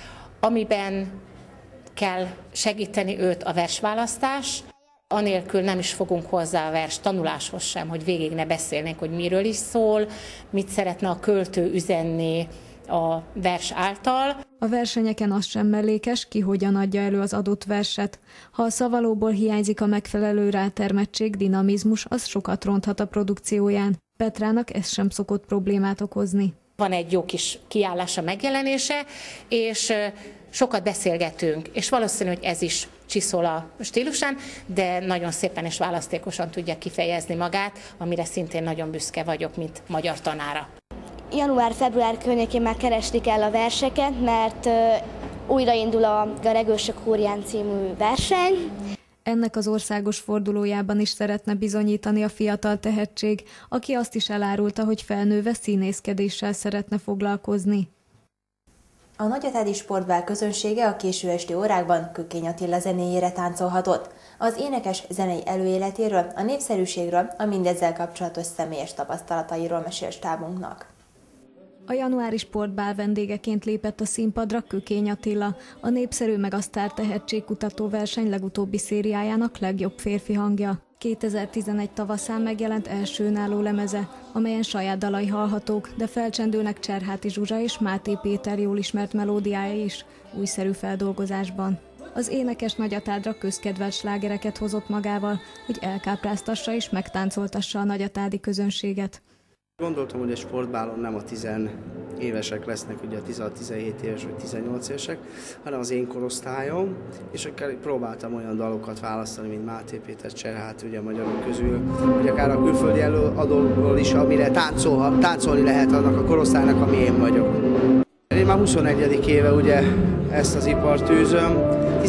Amiben kell segíteni őt a versválasztás, anélkül nem is fogunk hozzá a vers tanuláshoz sem, hogy végig ne beszélnénk, hogy miről is szól, mit szeretne a költő üzenni a vers által. A versenyeken az sem mellékes, ki hogyan adja elő az adott verset. Ha a szavalóból hiányzik a megfelelő rátermettség, dinamizmus, az sokat ronthat a produkcióján. Petrának ez sem szokott problémát okozni. Van egy jó kis kiállása, megjelenése, és sokat beszélgetünk, és valószínű, hogy ez is csiszol a stílusán, de nagyon szépen és választékosan tudja kifejezni magát, amire szintén nagyon büszke vagyok, mint magyar tanára. Január-február környékén már keresni el a verseket, mert újraindul a Regősök húrján című verseny. Ennek az országos fordulójában is szeretne bizonyítani a fiatal tehetség, aki azt is elárulta, hogy felnőve színészkedéssel szeretne foglalkozni. A nagyatádi sportbál közönsége a késő esti órákban Kökény Attila zenéjére táncolhatott. Az énekes zenei előéletéről, a népszerűségről, a mindezzel kapcsolatos személyes tapasztalatairól mesél stábunknak. A januári sportbál vendégeként lépett a színpadra Kökény Attila, a népszerű meg a sztár tehetségkutató verseny legutóbbi szériájának legjobb férfi hangja. 2011 tavaszán megjelent első önálló lemeze, amelyen saját dalai hallhatók, de felcsendülnek Cserháti Zsuzsa és Máté Péter jól ismert melódiája is, újszerű feldolgozásban. Az énekes nagyatádra közkedvelt slágereket hozott magával, hogy elkápráztassa és megtáncoltassa a nagyatádi közönséget. Gondoltam, hogy a sportbálon nem a 10 évesek lesznek, ugye a 16-17 éves vagy 18 évesek, hanem az én korosztályom, és akkor próbáltam olyan dalokat választani, mint Máté Péter, Cserháti, ugye a magyarok közül, vagy akár a külföldi előadókról is, amire táncolni lehet annak a korosztálynak, ami én vagyok. Én már 21. éve ugye ezt az ipart űzöm.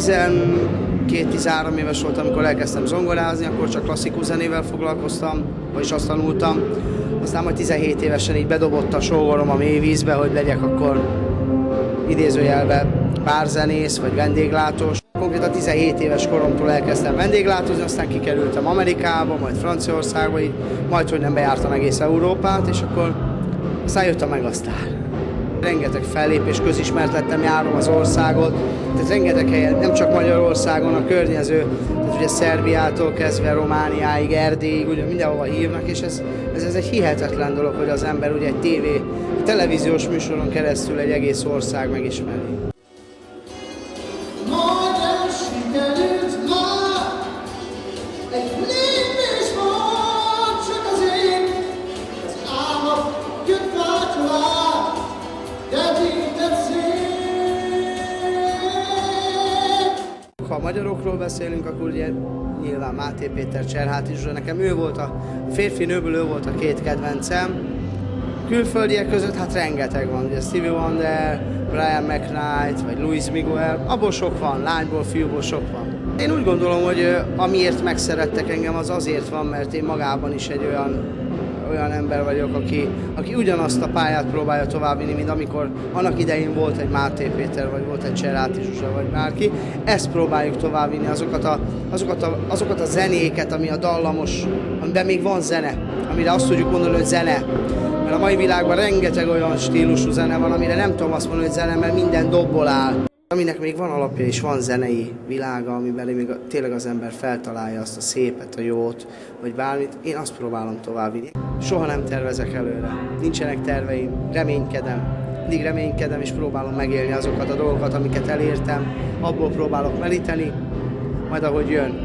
12-13 éves voltam, amikor elkezdtem zongorázni, akkor csak klasszikus zenével foglalkoztam, vagyis azt tanultam. Aztán majd 17 évesen így bedobott a sógorom a mélyvízbe, hogy legyek akkor idézőjelben bárzenész vagy vendéglátós. Konkrétan 17 éves koromtól elkezdtem vendéglátózni, aztán kikerültem Amerikába, majd Franciaországba, majd hogy nem bejártam egész Európát, és akkor Aztán jött a Megasztár. Rengeteg fellépés, közismert lettem, járom az országot, tehát rengeteg helyen, nem csak Magyarországon, a környező, tehát ugye Szerbiától kezdve Romániáig, Erdélyig, ugye mindenhova hívnak, és ez egy hihetetlen dolog, hogy az ember ugye egy televíziós műsoron keresztül egy egész ország megismeri. Ha a magyarokról beszélünk, akkor ugye nyilván Máté Péter, Cserháti Zsuzsa, nekem ő volt a férfi-nőből, ő volt a két kedvencem. Külföldiek között hát rengeteg van, ugye Stevie Wonder, Brian McKnight, vagy Luis Miguel, abból sok van, lányból, fiúból sok van. Én úgy gondolom, hogy amiért megszerettek engem, az azért van, mert én magában is egy olyan ember vagyok, aki ugyanazt a pályát próbálja továbbvinni, mint amikor annak idején volt egy Máté Péter, vagy volt egy Cserháti Zsuzsa, vagy bárki. Ezt próbáljuk továbbvinni, azokat a zenéket, ami a dallamos, amiben még van zene, amire azt tudjuk mondani, hogy zene. Mert a mai világban rengeteg olyan stílusú zene van, amire nem tudom azt mondani, hogy zene, mert minden dobból áll. Aminek még van alapja és van zenei világa, amiben még tényleg az ember feltalálja azt a szépet, a jót, vagy bármit, én azt próbálom továbbvinni. Soha nem tervezek előre, nincsenek terveim, mindig reménykedem és próbálom megélni azokat a dolgokat, amiket elértem, abból próbálok meríteni, majd ahogy jön.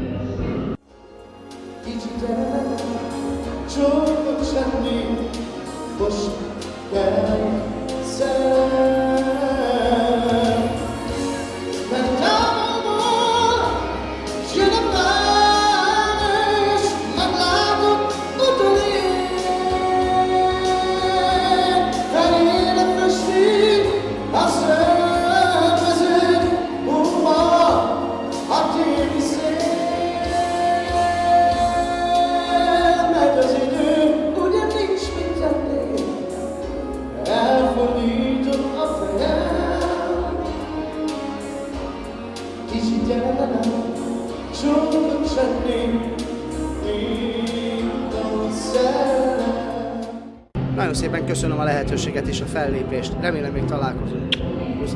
Nagyon szépen köszönöm a lehetőséget és a fellépést. Remélem még találkozunk. Puszi.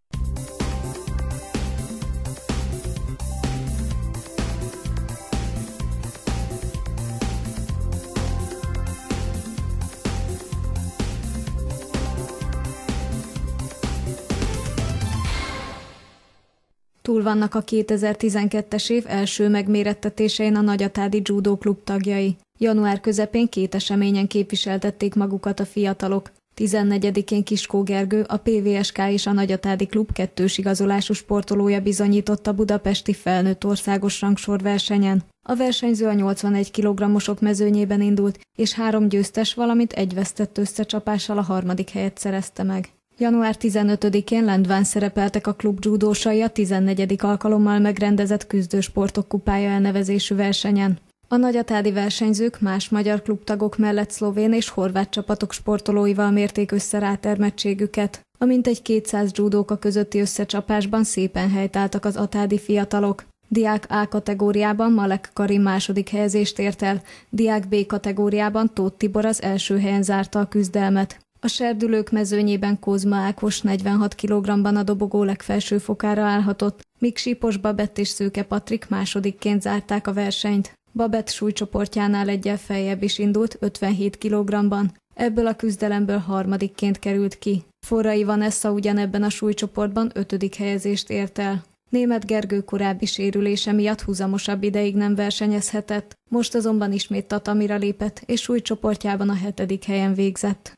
Túl vannak a 2012-es év első megmérettetésein a Nagyatádi Judo Klub tagjai. Január közepén 2 eseményen képviseltették magukat a fiatalok. 14-én Kiskó Gergő, a PVSK és a Nagyatádi Klub 2-s igazolású sportolója bizonyított a budapesti felnőtt országos rangsorversenyen. A versenyző a 81 kg-osok mezőnyében indult, és 3 győztes, valamint 1 vesztett összecsapással a 3. helyet szerezte meg. Január 15-én Lendván szerepeltek a klub judósai a 14. alkalommal megrendezett küzdősportok kupája elnevezésű versenyen. A nagyatádi versenyzők más magyar klubtagok mellett szlovén és horvát csapatok sportolóival mérték össze rátermettségüket. A mintegy 200 judóka közötti összecsapásban szépen helytáltak az atádi fiatalok. Diák A kategóriában Malek Karim második helyezést ért el, Diák B kategóriában Tóth Tibor az első helyen zárta a küzdelmet. A serdülők mezőnyében Kozma Ákos 46 kg-ban a dobogó legfelső fokára állhatott, míg Sípos Babett és Szőke Patrik másodikként zárták a versenyt. Babett súlycsoportjánál egyel feljebb is indult 57 kg-ban. Ebből a küzdelemből harmadikként került ki. Forrai Vanessa ugyanebben a súlycsoportban 5. helyezést ért el. Németh Gergő korábbi sérülése miatt húzamosabb ideig nem versenyezhetett, most azonban ismét tatamira lépett, és súlycsoportjában a 7. helyen végzett.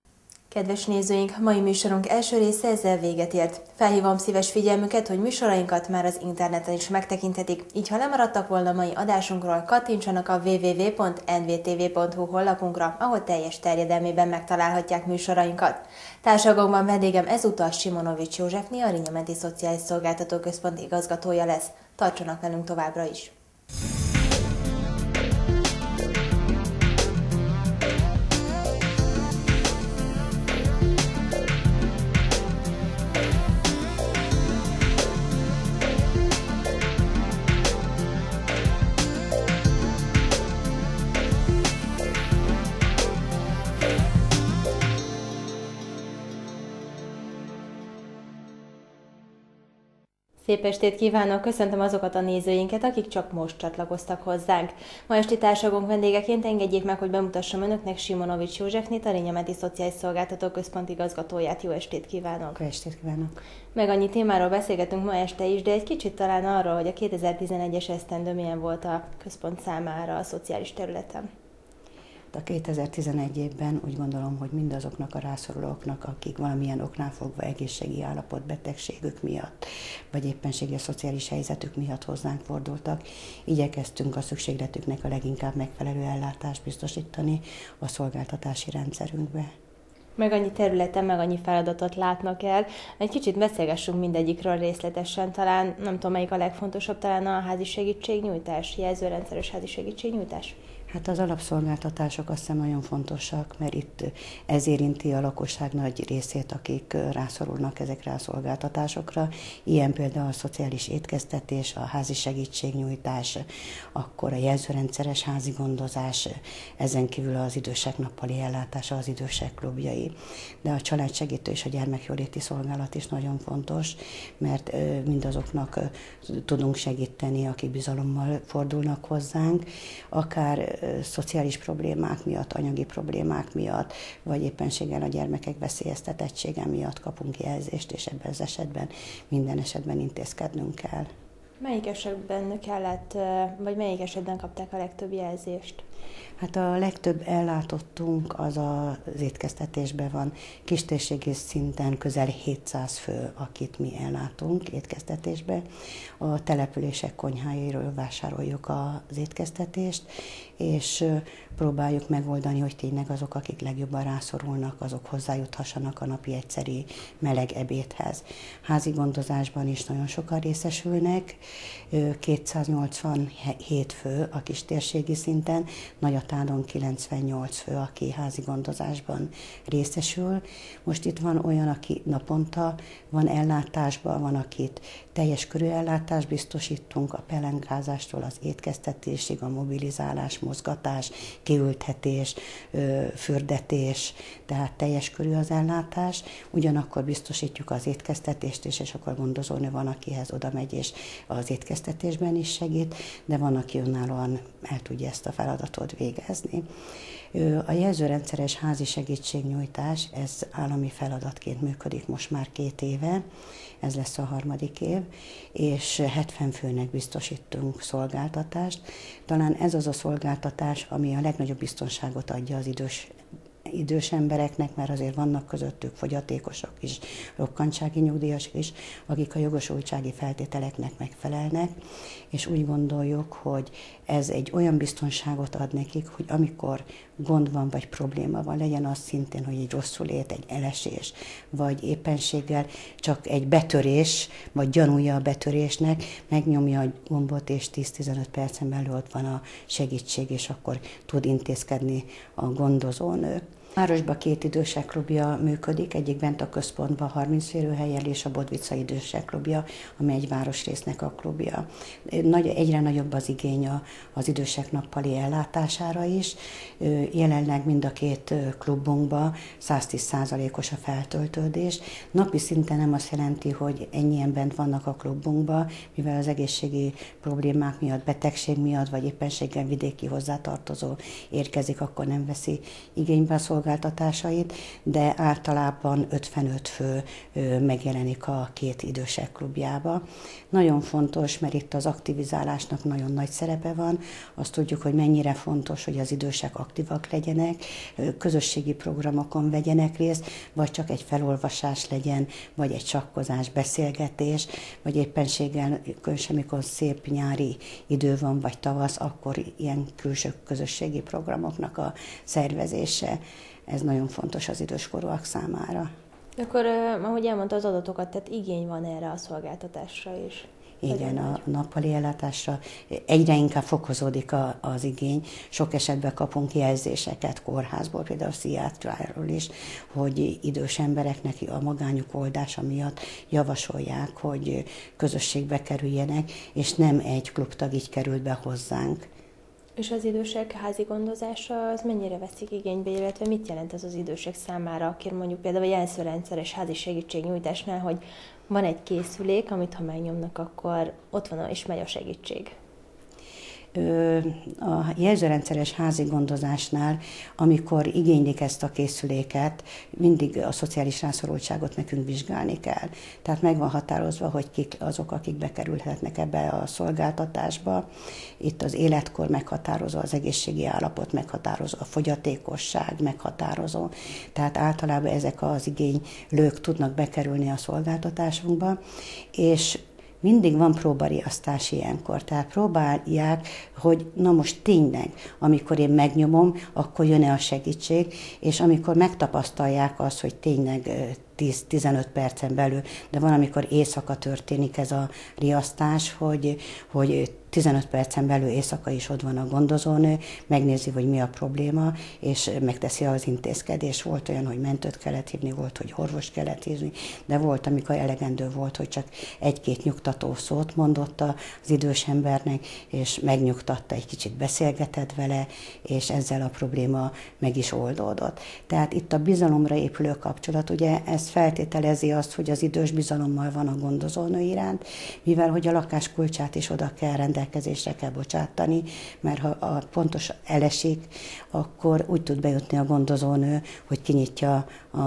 Kedves nézőink, mai műsorunk első része ezzel véget ért. Felhívom szíves figyelmüket, hogy műsorainkat már az interneten is megtekinthetik, így ha lemaradtak volna mai adásunkról, kattintsanak a www.nvtv.hu honlapunkra, ahol teljes terjedelmében megtalálhatják műsorainkat. Társalgókban vendégem ezúttal Simonovics Józsefné, a Rinya Menti Szociális Szolgáltató Központ igazgatója lesz. Tartsanak velünk továbbra is! Szép estét kívánok! Köszöntöm azokat a nézőinket, akik csak most csatlakoztak hozzánk. Ma esti társalgónk vendégeként engedjék meg, hogy bemutassam önöknek Simonovics Józsefnét, a Rényemeti Szociális Szolgáltató Központ igazgatóját. Jó estét kívánok! Jó estét kívánok! Meg annyi témáról beszélgetünk ma este is, de egy kicsit talán arról, hogy a 2011-es esztendő milyen volt a központ számára a szociális területen. A 2011 évben úgy gondolom, hogy mindazoknak a rászorulóknak, akik valamilyen oknál fogva egészségi állapot, betegségük miatt, vagy éppenséges szociális helyzetük miatt hozzánk fordultak, igyekeztünk a szükségletüknek a leginkább megfelelő ellátást biztosítani a szolgáltatási rendszerünkbe. Meg annyi területen, meg annyi feladatot látnak el. Egy kicsit beszélgessünk mindegyikről részletesen, talán nem tudom, melyik a legfontosabb, talán a házi segítségnyújtás, jelzőrendszeres házi segítségnyújtás? Hát az alapszolgáltatások azt hiszem nagyon fontosak, mert itt ez érinti a lakosság nagy részét, akik rászorulnak ezekre a szolgáltatásokra. Ilyen például a szociális étkeztetés, a házi segítségnyújtás, akkor a jelzőrendszeres házi gondozás, ezen kívül az idősek nappali ellátása, az idősek klubjai. De a családsegítő és a gyermekjóléti szolgálat is nagyon fontos, mert mindazoknak tudunk segíteni, akik bizalommal fordulnak hozzánk, akár szociális problémák miatt, anyagi problémák miatt, vagy éppenséggel a gyermekek veszélyeztetettsége miatt kapunk jelzést, és ebben az esetben minden esetben intézkednünk kell. Melyik esetben kellett, vagy melyik esetben kapták a legtöbb jelzést? Hát a legtöbb ellátottunk az étkeztetésben van. Kistérségi szinten közel 700 fő, akit mi ellátunk étkeztetésbe. A települések konyháiról vásároljuk az étkeztetést, és próbáljuk megoldani, hogy tényleg azok, akik legjobban rászorulnak, azok hozzájuthassanak a napi egyszeri meleg ebédhez. Házi gondozásban is nagyon sokan részesülnek, 287 fő a kistérségi szinten, Nagyatádon 98 fő, aki házi gondozásban részesül. Most itt van olyan, aki naponta van ellátásban, van, akit teljes körű ellátást biztosítunk, a pelenkázástól az étkeztetésig, a mobilizálás, mozgatás, kiültetés, fürdetés, tehát teljes körű az ellátás. Ugyanakkor biztosítjuk az étkeztetést is, és akkor gondozónő van, akihez oda megy, és az étkeztetésben is segít, de van, aki önállóan el tudja ezt a feladatot végezni. A jelzőrendszeres házi segítségnyújtás, ez állami feladatként működik most már 2 éve, ez lesz a 3. év, és 70 főnek biztosítunk szolgáltatást. Talán ez az a szolgáltatás, ami a legnagyobb biztonságot adja az idős embereknek, mert azért vannak közöttük fogyatékosok is, rokkantsági nyugdíjasok is, akik a jogosultsági feltételeknek megfelelnek, és úgy gondoljuk, hogy ez egy olyan biztonságot ad nekik, hogy amikor gond van, vagy probléma van, legyen az szintén, hogy egy rosszulét, egy elesés, vagy éppenséggel csak egy betörés, vagy gyanúja a betörésnek, megnyomja a gombot, és 10-15 percen belül ott van a segítség, és akkor tud intézkedni a gondozónő. Városban 2 idősek klubja működik, egyik bent a központban 30 férőhellyel, és a Bodvica idősek klubja, ami egy városrésznek a klubja. Egyre nagyobb az igény az idősek nappali ellátására is. Jelenleg mind a 2 klubunkban 110%-os a feltöltődés. Napi szinten nem azt jelenti, hogy ennyien bent vannak a klubunkban, mivel az egészségi problémák miatt, betegség miatt, vagy éppenséggel vidéki hozzátartozó érkezik, akkor nem veszi igénybe a szolgáltatásait, de általában 55 fő megjelenik a 2 idősek klubjába. Nagyon fontos, mert itt az aktivizálásnak nagyon nagy szerepe van. Azt tudjuk, hogy mennyire fontos, hogy az idősek aktívak legyenek, közösségi programokon vegyenek részt, vagy csak egy felolvasás legyen, vagy egy sakkozás, beszélgetés, vagy éppenséggel, amikor szép nyári idő van, vagy tavasz, akkor ilyen külső közösségi programoknak a szervezése. Ez nagyon fontos az időskorúak számára. Akkor, ahogy elmondta az adatokat, tehát igény van erre a szolgáltatásra is. Igen, a nappali ellátásra egyre inkább fokozódik az igény. Sok esetben kapunk jelzéseket kórházból, például pszichiátriáról is, hogy idős embereknek a magányuk oldása miatt javasolják, hogy közösségbe kerüljenek, és nem egy klubtag így került be hozzánk. És az idősek házi gondozása, az mennyire veszik igénybe, illetve mit jelent ez az idősek számára, akik mondjuk például a jelzőrendszeres házi segítségnyújtásnál, hogy Van egy készülék, amit ha megnyomnak, akkor ott van és megy a segítség. A jelzőrendszeres házi gondozásnál, amikor igénylik ezt a készüléket, mindig a szociális rászorultságot nekünk vizsgálni kell. Tehát meg van határozva, hogy kik azok, akik bekerülhetnek ebbe a szolgáltatásba. Itt az életkor meghatározó, az egészségi állapot meghatározó, a fogyatékosság meghatározó. Tehát általában ezek az igénylők tudnak bekerülni a szolgáltatásunkba, és mindig van próbariasztás ilyenkor, tehát próbálják, hogy na most tényleg, amikor én megnyomom, akkor jön-e a segítség, és amikor megtapasztalják azt, hogy tényleg 10-15 percen belül, de van, amikor éjszaka történik ez a riasztás, hogy 15 percen belül éjszaka is ott van a gondozónő, megnézi, hogy mi a probléma, és megteszi az intézkedést. Volt olyan, hogy mentőt kellett hívni, volt, hogy orvost kellett hívni, de volt, amikor elegendő volt, hogy csak egy-két nyugtató szót mondott az idős embernek, és megnyugtatta, egy kicsit beszélgetett vele, és ezzel a probléma meg is oldódott. Tehát itt a bizalomra épülő kapcsolat, ugye ez feltételezi azt, hogy az idős bizalommal van a gondozónő iránt, mivel hogy a lakás kulcsát is oda kell rendelkezésre kell bocsátani, mert ha pontos elesik, akkor úgy tud bejutni a gondozónő, hogy kinyitja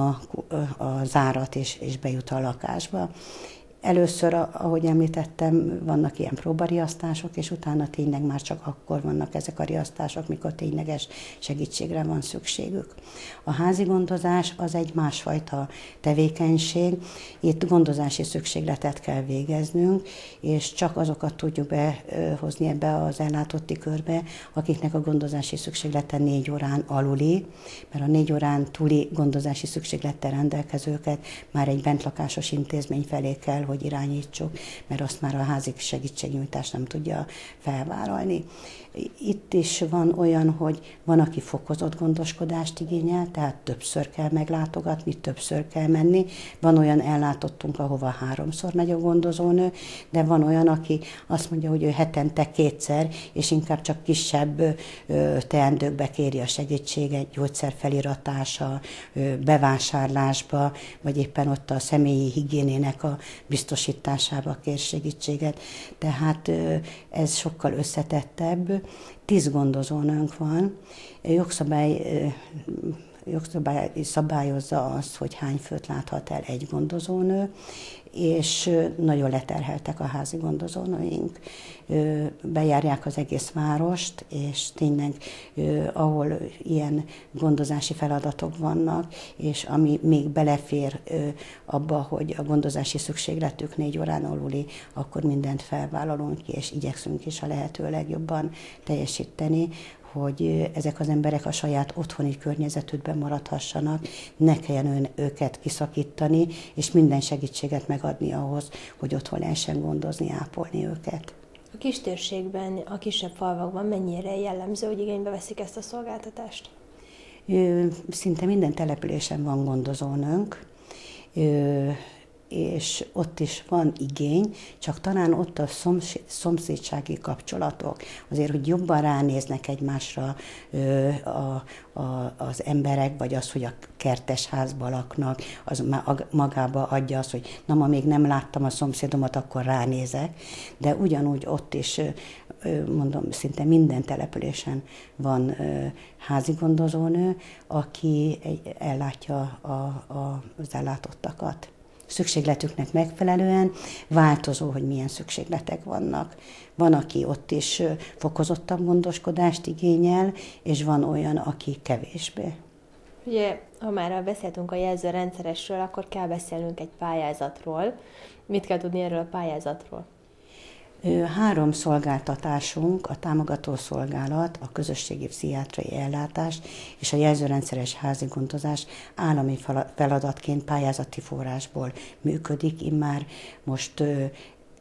a zárat és bejut a lakásba. Először, ahogy említettem, vannak ilyen próbariasztások, és utána tényleg már csak akkor vannak ezek a riasztások, mikor tényleges segítségre van szükségük. A házi gondozás az egy másfajta tevékenység. Itt gondozási szükségletet kell végeznünk, és csak azokat tudjuk behozni ebbe az ellátotti körbe, akiknek a gondozási szükséglete 4 órán aluli, mert a 4 órán túli gondozási szükséglettel rendelkezőket már egy bentlakásos intézmény felé kell, hogy irányítsuk, mert azt már a házi segítségnyújtás nem tudja felvállalni. Itt is van olyan, hogy van, aki fokozott gondoskodást igényel, tehát többször kell meglátogatni, többször kell menni. Van olyan ellátottunk, ahova 3-szor megy a gondozónő, de van olyan, aki azt mondja, hogy ő hetente 2-szer, és inkább csak kisebb teendőkbe kéri a segítséget, gyógyszer feliratása, bevásárlásba, vagy éppen ott a személyi higiénének a biztosításába kér segítséget. Tehát ez sokkal összetettebb. 10 gondozónőnk van. Jogszabály szabályozza azt, hogy hány főt láthat el egy gondozónő, és nagyon leterheltek a házi gondozónőink. Bejárják az egész várost, és tényleg ahol ilyen gondozási feladatok vannak, és ami még belefér abba, hogy a gondozási szükségletük 4 órán aluli, akkor mindent felvállalunk, és igyekszünk is a lehető legjobban teljesíteni, hogy ezek az emberek a saját otthoni környezetükben maradhassanak, ne kelljen őket kiszakítani, és minden segítséget megadni ahhoz, hogy otthon lehessen gondozni, ápolni őket. A kistérségben, a kisebb falvakban mennyire jellemző, hogy igénybe veszik ezt a szolgáltatást? Szinte minden településen van gondozónőnk, és ott is van igény, csak talán ott a szomszédsági kapcsolatok, azért, hogy jobban ránéznek egymásra az emberek, vagy az, hogy a kertes házban laknak, az magába adja azt, hogy na, ma még nem láttam a szomszédomat, akkor ránézek, de ugyanúgy ott is, mondom, szinte minden településen van házi gondozónő, aki ellátja az ellátottakat. Szükségletüknek megfelelően változó, hogy milyen szükségletek vannak. Van, aki ott is fokozottabb gondoskodást igényel, és van olyan, aki kevésbé. Ugye, ha már beszéltünk a jelzőrendszeresről, akkor kell beszélnünk egy pályázatról. Mit kell tudni erről a pályázatról? 3 szolgáltatásunk, a támogató szolgálat, a közösségi pszichiátriai ellátás és a jelzőrendszeres házi gondozás állami feladatként pályázati forrásból működik. Immár most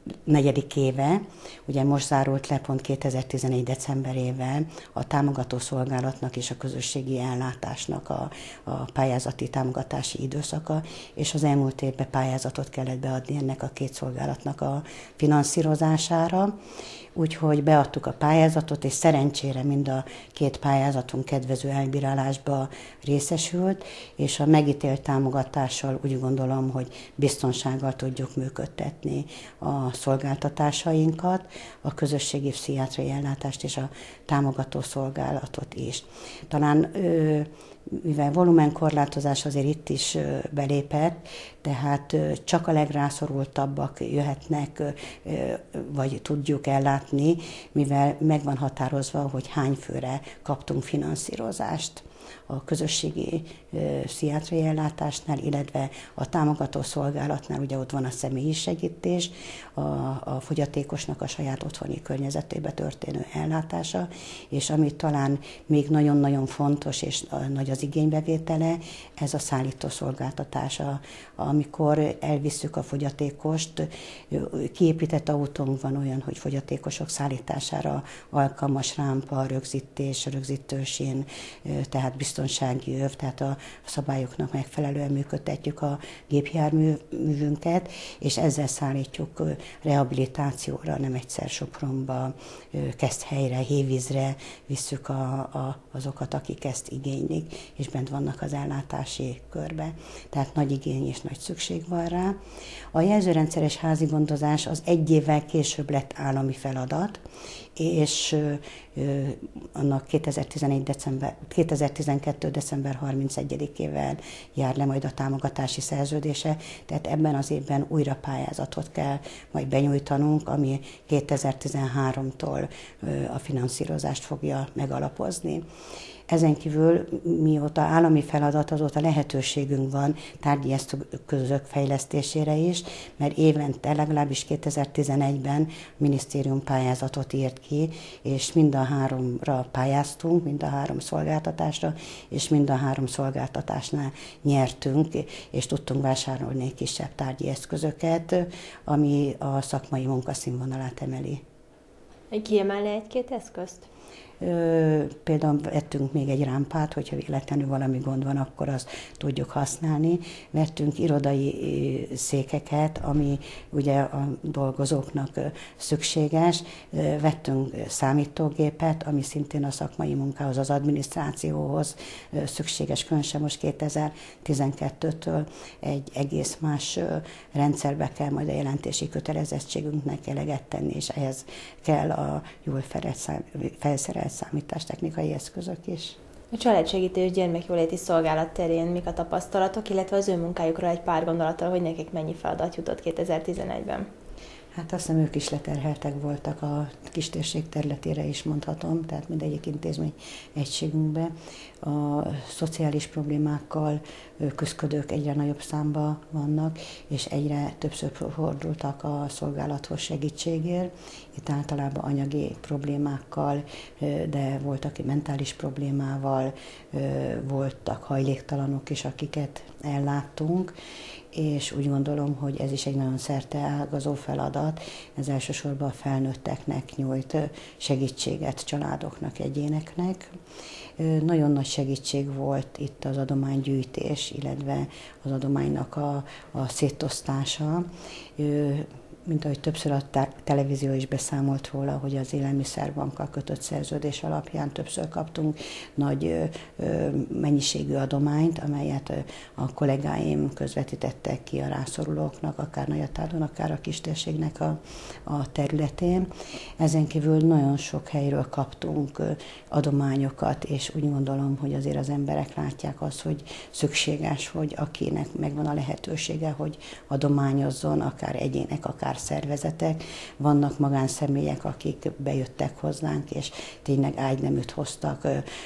negyedik éve, ugye most zárult le pont 2014. decemberével a támogató szolgálatnak és a közösségi ellátásnak a pályázati támogatási időszaka, és az elmúlt évben pályázatot kellett beadni ennek a két szolgálatnak a finanszírozására. Úgyhogy beadtuk a pályázatot, és szerencsére mind a két pályázatunk kedvező elbírálásba részesült, és a megítélt támogatással úgy gondolom, hogy biztonsággal tudjuk működtetni a szolgáltatásainkat, a közösségi pszichiátriai ellátást és a támogató szolgálatot is. Talán mivel volumenkorlátozás azért itt is belépett, tehát csak a legrászorultabbak jöhetnek, vagy tudjuk ellátni, mivel meg van határozva, hogy hány főre kaptunk finanszírozást a közösségi pszichiátriai ellátásnál, illetve a támogató szolgálatnál, ugye ott van a személyi segítés, a fogyatékosnak a saját otthoni környezetébe történő ellátása, és ami talán még nagyon-nagyon fontos és nagy az igénybevétele, ez a szállítószolgáltatása. Amikor elvisszük a fogyatékost, kiépített autónk van olyan, hogy fogyatékosok szállítására alkalmas rámpa, rögzítés, rögzítősén, tehát biztonsági öv, tehát a szabályoknak megfelelően működtetjük a gépjárművünket, és ezzel szállítjuk rehabilitációra, nem egyszer Sopronba, Keszthelyre, Hévízre visszük azokat, akik ezt igénylik, és bent vannak az ellátási körbe. Tehát nagy igény és nagy szükség van rá. A jelzőrendszeres házigondozás az egy évvel később lett állami feladat, és annak 2012. december 31-ével jár le majd a támogatási szerződése, tehát ebben az évben újra pályázatot kell majd benyújtanunk, ami 2013-tól a finanszírozást fogja megalapozni. Ezen kívül, mióta állami feladat, azóta lehetőségünk van tárgyi eszközök fejlesztésére is, mert évente, legalábbis 2011-ben a minisztérium pályázatot írt ki, és mind a háromra pályáztunk, mind a három szolgáltatásra, és mind a három szolgáltatásnál nyertünk, és tudtunk vásárolni kisebb tárgyi eszközöket, ami a szakmai munkaszínvonalát emeli. Kiemelne egy-két eszközt? Például vettünk még egy rámpát, hogyha véletlenül valami gond van, akkor azt tudjuk használni. Vettünk irodai székeket, ami ugye a dolgozóknak szükséges. Vettünk számítógépet, ami szintén a szakmai munkához, az adminisztrációhoz szükséges, különösen most 2012-től egy egész más rendszerbe kell majd a jelentési kötelezettségünknek eleget tenni, és ehhez kell a jól felszerelt számítástechnikai eszközök is. A családsegítő és gyermekjóléti szolgálat terén mik a tapasztalatok, illetve az ő munkájukra egy pár gondolattal, hogy nekik mennyi feladat jutott 2011-ben? Hát azt hiszem, ők is leterheltek voltak a kistérség területére is mondhatom, tehát mindegyik intézmény egységünkbe. A szociális problémákkal küzdködők egyre nagyobb számban vannak, és egyre többször fordultak a szolgálathoz segítségért. Itt általában anyagi problémákkal, de voltak mentális problémával, voltak hajléktalanok is, akiket elláttunk, és úgy gondolom, hogy ez is egy nagyon szerteágazó feladat. Ez elsősorban a felnőtteknek nyújt segítséget, családoknak, egyéneknek. Nagyon nagy segítség volt itt az adománygyűjtés, illetve az adománynak a szétosztása. Mint ahogy többször a televízió is beszámolt róla, hogy az élelmiszerbankkal kötött szerződés alapján többször kaptunk nagy mennyiségű adományt, amelyet a kollégáim közvetítettek ki a rászorulóknak, akár Nagyatádon, akár a kistérségnek a területén. Ezen kívül nagyon sok helyről kaptunk adományokat, és úgy gondolom, hogy azért az emberek látják azt, hogy szükséges, hogy akinek megvan a lehetősége, hogy adományozzon, akár egyének, akár szervezetek. Vannak magánszemélyek, akik bejöttek hozzánk, és tényleg ágyneműt hoztak,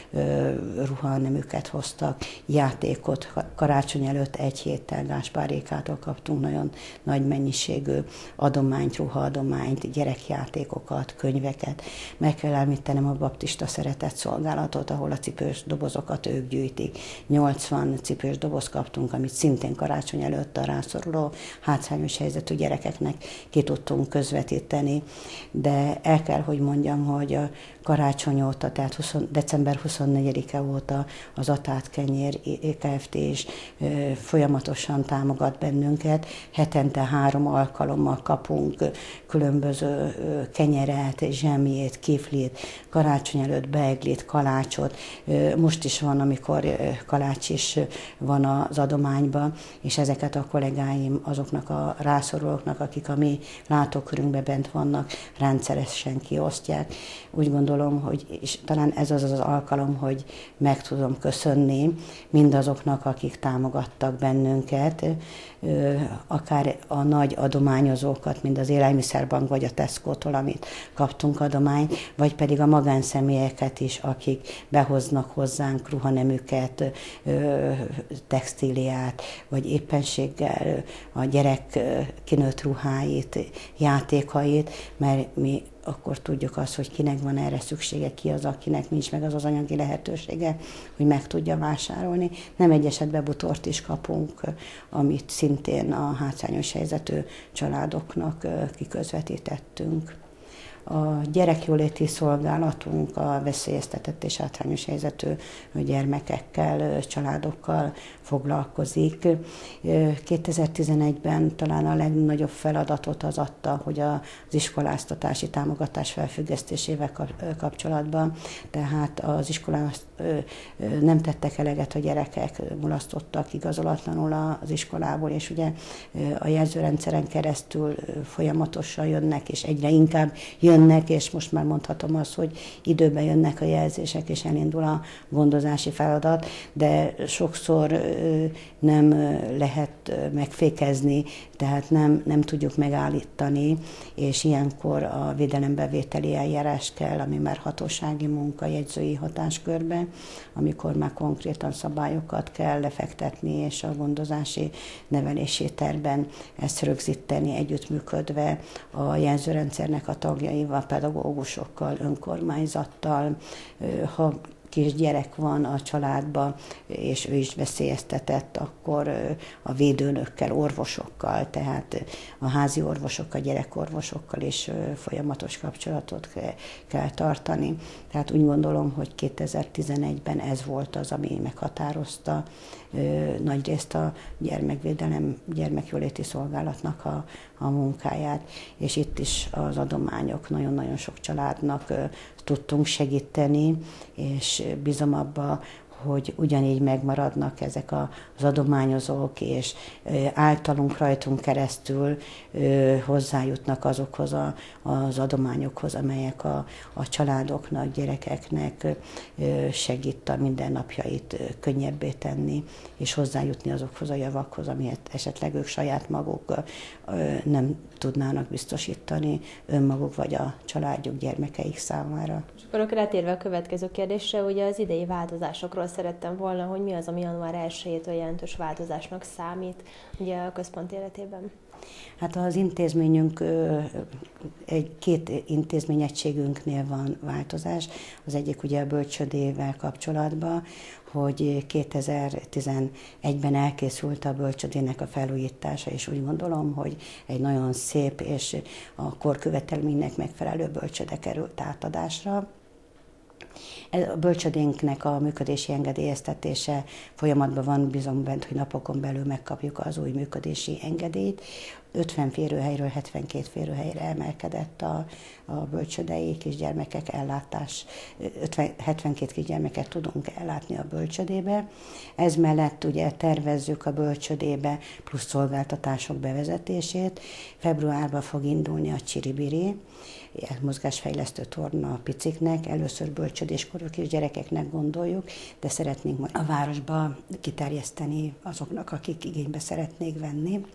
ruhaneműket hoztak, játékot. Karácsony előtt egy héttel Gáspárékától kaptunk nagyon nagy mennyiségű adományt, ruhaadományt, gyerekjátékokat, könyveket. Meg kell említenem a baptista szeretett szolgálatot, ahol a cipős dobozokat ők gyűjtik. 80 cipős doboz kaptunk, amit szintén karácsony előtt a rászoruló, hátrányos helyzetű gyerekeknek ki tudtunk közvetíteni. De el kell, hogy mondjam, hogy a karácsony óta, tehát december 24-e óta az Atát Kenyér Kft. És folyamatosan támogat bennünket. Hetente 3 alkalommal kapunk különböző kenyeret, zsemjét, kiflit, karácsony előtt beiglit, kalácsot. Most is van, amikor kalács is van az adományban, és ezeket a kollégáim azoknak a rászorulóknak, akik a mi látókörünkben bent vannak, rendszeresen kiosztják. Úgy gondolom, hogy és talán ez az az alkalom, hogy meg tudom köszönni mindazoknak, akik támogattak bennünket, akár a nagy adományozókat, mint az Élelmiszerbank vagy a Tesco-tól, amit kaptunk adományt, vagy pedig a magánszemélyeket is, akik behoznak hozzánk ruhanemüket, textíliát, vagy éppenséggel a gyerek kinőtt ruháit, játékait, mert mi akkor tudjuk azt, hogy kinek van erre szüksége, ki az, akinek nincs meg az anyagi lehetősége, hogy meg tudja vásárolni. Nem egy esetben butort is kapunk, amit szintén a hátrányos helyzetű családoknak kiközvetítettünk. A gyerekjóléti szolgálatunk a veszélyeztetett és hátrányos helyzetű gyermekekkel, családokkal foglalkozik. 2011-ben talán a legnagyobb feladatot az adta, hogy az iskoláztatási támogatás felfüggesztésével kapcsolatban, tehát az iskolák nem tettek eleget a gyerekek, mulasztottak igazolatlanul az iskolából, és ugye a jelzőrendszeren keresztül folyamatosan jönnek, és egyre inkább jönnek, és most már mondhatom azt, hogy időben jönnek a jelzések, és elindul a gondozási feladat, de sokszor nem lehet megfékezni, tehát nem tudjuk megállítani, és ilyenkor a védelembevételi eljárás kell, ami már hatósági munka, jegyzői hatáskörbe, amikor már konkrétan szabályokat kell lefektetni, és a gondozási nevelési tervben ezt rögzíteni, együttműködve a jelzőrendszernek a tagjaival, pedagógusokkal, önkormányzattal, ha kisgyerek van a családban, és ő is veszélyeztetett, akkor a védőnökkel, orvosokkal, tehát a házi orvosokkal, gyerekorvosokkal is folyamatos kapcsolatot kell tartani. Tehát úgy gondolom, hogy 2011-ben ez volt az, ami meghatározta nagyrészt a gyermekvédelem, gyermekjóléti szolgálatnak a munkáját, és itt is az adományok nagyon-nagyon sok családnak tudtunk segíteni, és bízom abba, hogy ugyanígy megmaradnak ezek az adományozók, és általunk, rajtunk keresztül hozzájutnak azokhoz az adományokhoz, amelyek a családoknak, gyerekeknek segít a mindennapjait könnyebbé tenni, és hozzájutni azokhoz a javakhoz, amilyet esetleg ők saját maguk nem tudnának biztosítani önmaguk vagy a családjuk, gyermekeik számára. És akkor rátérve a következő kérdésre, ugye az idei változásokról szerettem volna, hogy mi az, ami január 1-től jelentős változásnak számít ugye a központ életében? Hát az intézményünk, két intézményegységünknél van változás. Az egyik ugye a bölcsödével kapcsolatban, hogy 2011-ben elkészült a bölcsödének a felújítása, és úgy gondolom, hogy egy nagyon szép és a korkövetelménynek megfelelő bölcsöde került átadásra. A bölcsödénknek a működési engedélyeztetése folyamatban van, bízom bent, hogy napokon belül megkapjuk az új működési engedélyt. 50 férőhelyről 72 férőhelyre emelkedett a bölcsödei kisgyermekek ellátás. 72 kisgyermeket tudunk ellátni a bölcsödébe. Ez mellett ugye tervezzük a bölcsödébe plusz szolgáltatások bevezetését. Februárban fog indulni a Csiribiri, mozgásfejlesztő torna a piciknek, először bölcsödéskorú kisgyerekeknek gondoljuk, de szeretnénk majd a városba kiterjeszteni azoknak, akik igénybe szeretnék venni.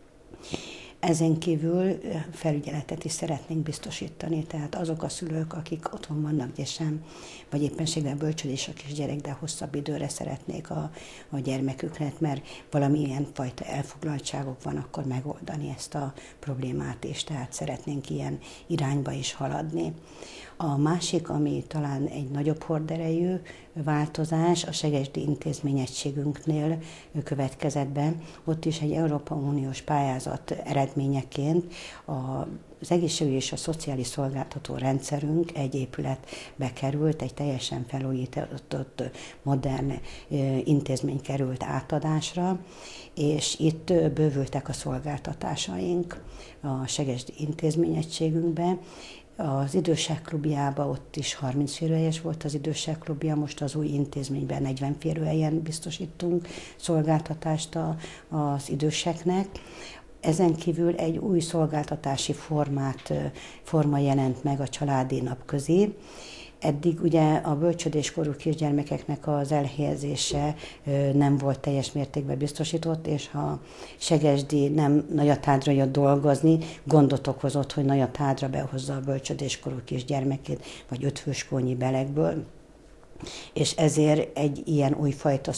Ezen kívül felügyeletet is szeretnénk biztosítani, tehát azok a szülők, akik otthon vannak gyesen, vagy éppenséggel bölcsödés a kisgyerek, de hosszabb időre szeretnék a gyermeküket, mert valamilyen fajta elfoglaltságok van, akkor megoldani ezt a problémát is, tehát szeretnénk ilyen irányba is haladni. A másik, ami talán egy nagyobb horderejű változás, a Segesdi intézményegységünknél következett be. Ott is egy Európai Uniós pályázat eredményeként az egészségügyi és a szociális szolgáltató rendszerünk egy épületbe került, egy teljesen felújított, modern intézmény került átadásra, és itt bővültek a szolgáltatásaink a Segesdi intézményegységünkbe. Az idősek klubjában ott is 30 férőhelyes volt az idősek klubja, most az új intézményben 40 férőhelyen biztosítunk szolgáltatást az időseknek. Ezen kívül egy új szolgáltatási forma jelent meg a családi napközi. Eddig ugye a bölcsödéskorú kisgyermekeknek az elhelyezése nem volt teljes mértékben biztosított, és ha Segesdi nem Nagyatádra jött dolgozni, gondot okozott, hogy Nagyatádra behozza a bölcsödéskorú kisgyermekét, vagy ötfőskónyi Belegből. És ezért egy ilyen újfajta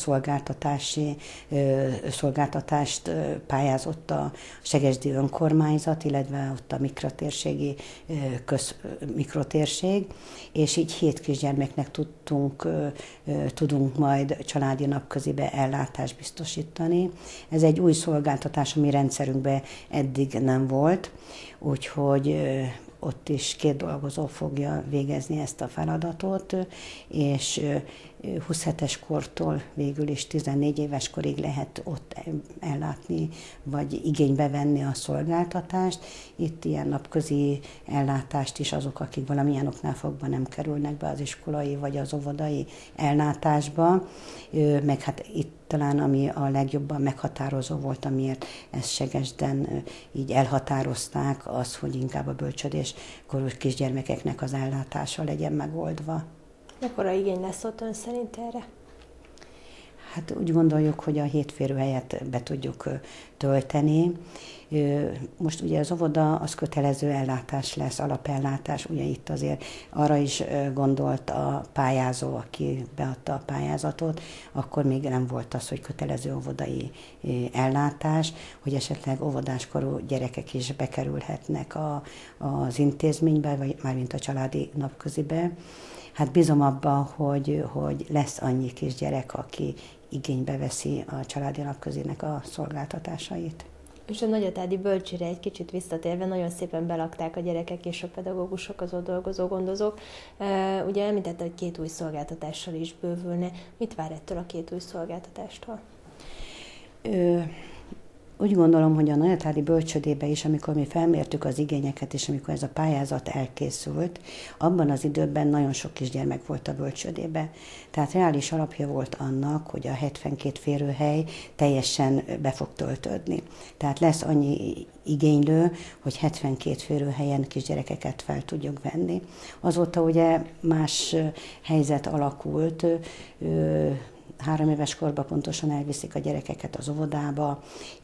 szolgáltatást pályázott a Segesdi önkormányzat, illetve ott a mikrotérségi mikrotérség, és így 7 kisgyermeknek tudunk majd családi napközibe ellátást biztosítani. Ez egy új szolgáltatás, ami rendszerünkben eddig nem volt, úgyhogy ott is 2 dolgozó fogja végezni ezt a feladatot, és 27-es kortól végül is 14 éves korig lehet ott ellátni, vagy igénybe venni a szolgáltatást. Itt ilyen napközi ellátást is azok, akik valamilyen oknál fogva nem kerülnek be az iskolai vagy az óvodai ellátásba, meg hát itt talán ami a legjobban meghatározó volt, amiért ezt Segesden így elhatározták, az, hogy inkább a bölcsödéskorú kisgyermekeknek az ellátása legyen megoldva. Mekkora igény lesz ott ön szerint erre? Hát úgy gondoljuk, hogy a 7 férőhelyet be tudjuk tölteni. Most ugye az óvoda az kötelező ellátás lesz, alapellátás, ugye itt azért arra is gondolt a pályázó, aki beadta a pályázatot, akkor még nem volt az, hogy kötelező óvodai ellátás, hogy esetleg óvodáskorú gyerekek is bekerülhetnek az intézménybe, vagy mármint a családi napközibe. Hát bízom abban, hogy lesz annyi kisgyerek, aki igénybe veszi a családi napközinek a szolgáltatásait. És a Nagyatádi bölcsire egy kicsit visszatérve, nagyon szépen belakták a gyerekek és a pedagógusok, az ott dolgozó gondozók. Ugye említette, hogy 2 új szolgáltatással is bővülne. Mit vár ettől a 2 új szolgáltatástól? Úgy gondolom, hogy a Nagyatádi bölcsödébe is, amikor mi felmértük az igényeket, és amikor ez a pályázat elkészült, abban az időben nagyon sok kisgyermek volt a bölcsödébe. Tehát reális alapja volt annak, hogy a 72 férőhely teljesen be fog töltődni. Tehát lesz annyi igénylő, hogy 72 férőhelyen kisgyerekeket fel tudjuk venni. Azóta ugye más helyzet alakult, 3 éves korban pontosan elviszik a gyerekeket az óvodába,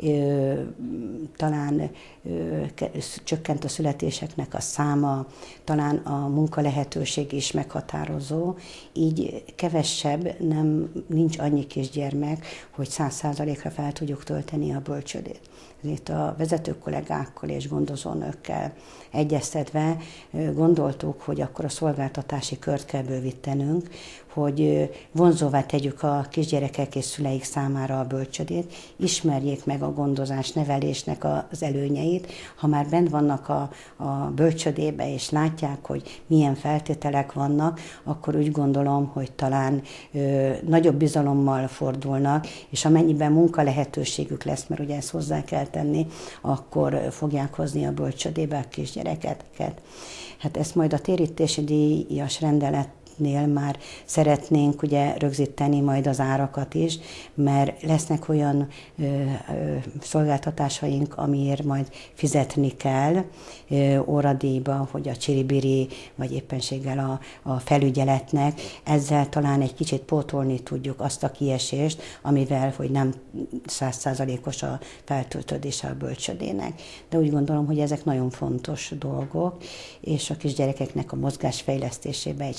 talán csökkent a születéseknek a száma, talán a munkalehetőség is meghatározó, így kevesebb, nincs annyi kisgyermek, hogy 100%-ra fel tudjuk tölteni a bölcsödét. Itt a vezető kollégákkal és gondozónőkkel egyeztetve gondoltuk, hogy akkor a szolgáltatási kört kell bővítenünk, hogy vonzóvá tegyük a kisgyerekek és szüleik számára a bölcsödét, ismerjék meg a gondozás, nevelésnek az előnyeit. Ha már bent vannak a bölcsödébe és látják, hogy milyen feltételek vannak, akkor úgy gondolom, hogy talán nagyobb bizalommal fordulnak, és amennyiben munkalehetőségük lesz, mert ugye ezt hozzá kell tenni, akkor fogják hozni a bölcsödébe a kisgyerekeket. Hát ezt majd a térítési díjas rendelet már szeretnénk ugye rögzíteni majd az árakat is, mert lesznek olyan szolgáltatásaink, amiért majd fizetni kell óradíjba, hogy a csiribiri, vagy éppenséggel a felügyeletnek, ezzel talán egy kicsit pótolni tudjuk azt a kiesést, amivel, hogy nem 100%-os a feltöltődése a bölcsödének. De úgy gondolom, hogy ezek nagyon fontos dolgok, és a kisgyerekeknek a mozgásfejlesztésében egy segítség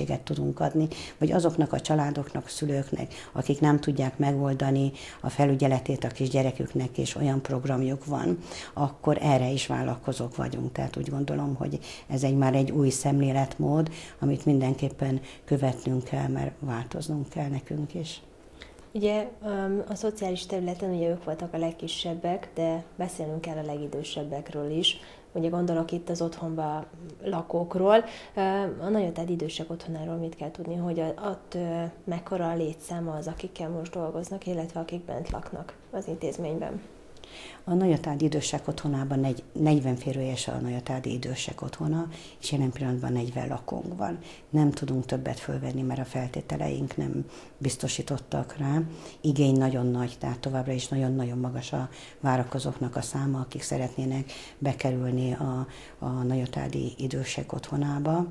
segítséget tudunk adni, vagy azoknak a családoknak, szülőknek, akik nem tudják megoldani a felügyeletét a kisgyereküknek, és olyan programjuk van, akkor erre is vállalkozók vagyunk. Tehát úgy gondolom, hogy ez már egy új szemléletmód, amit mindenképpen követnünk kell, mert változnunk kell nekünk is. Ugye a szociális területen ugye ők voltak a legkisebbek, de beszélnünk kell a legidősebbekről is. Ugye gondolok itt az otthonba lakókról. A Nagyatád idősek otthonáról mit kell tudni, hogy ott mekkora a létszáma az, akikkel most dolgoznak, illetve akik bent laknak az intézményben? A Nagyatád idősek otthonában 40 férőjes a Nagyatádi idősek otthona, és jelen pillanatban 40 lakónk van. Nem tudunk többet fölvenni, mert a feltételeink nem biztosítottak rá. Igény nagyon nagy, tehát továbbra is nagyon-nagyon magas a várakozóknak a száma, akik szeretnének bekerülni a Nagyatádi idősek otthonába.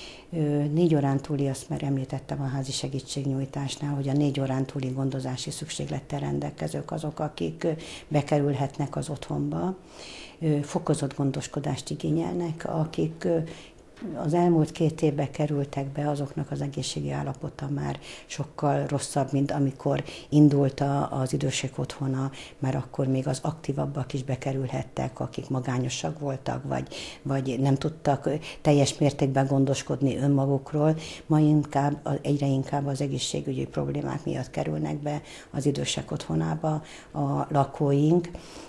4 órán túli, azt már említettem a házi segítségnyújtásnál, hogy a 4 órán túli gondozási szükséglettel rendelkezők azok, akik bekerülhetnek az otthonba. Fokozott gondoskodást igényelnek, akik az elmúlt 2 évben kerültek be, azoknak az egészségi állapota már sokkal rosszabb, mint amikor indult az idősek otthona, mert akkor még az aktívabbak is bekerülhettek, akik magányosak voltak, vagy nem tudtak teljes mértékben gondoskodni önmagukról. Ma egyre inkább az egészségügyi problémák miatt kerülnek be az idősek otthonába a lakóink,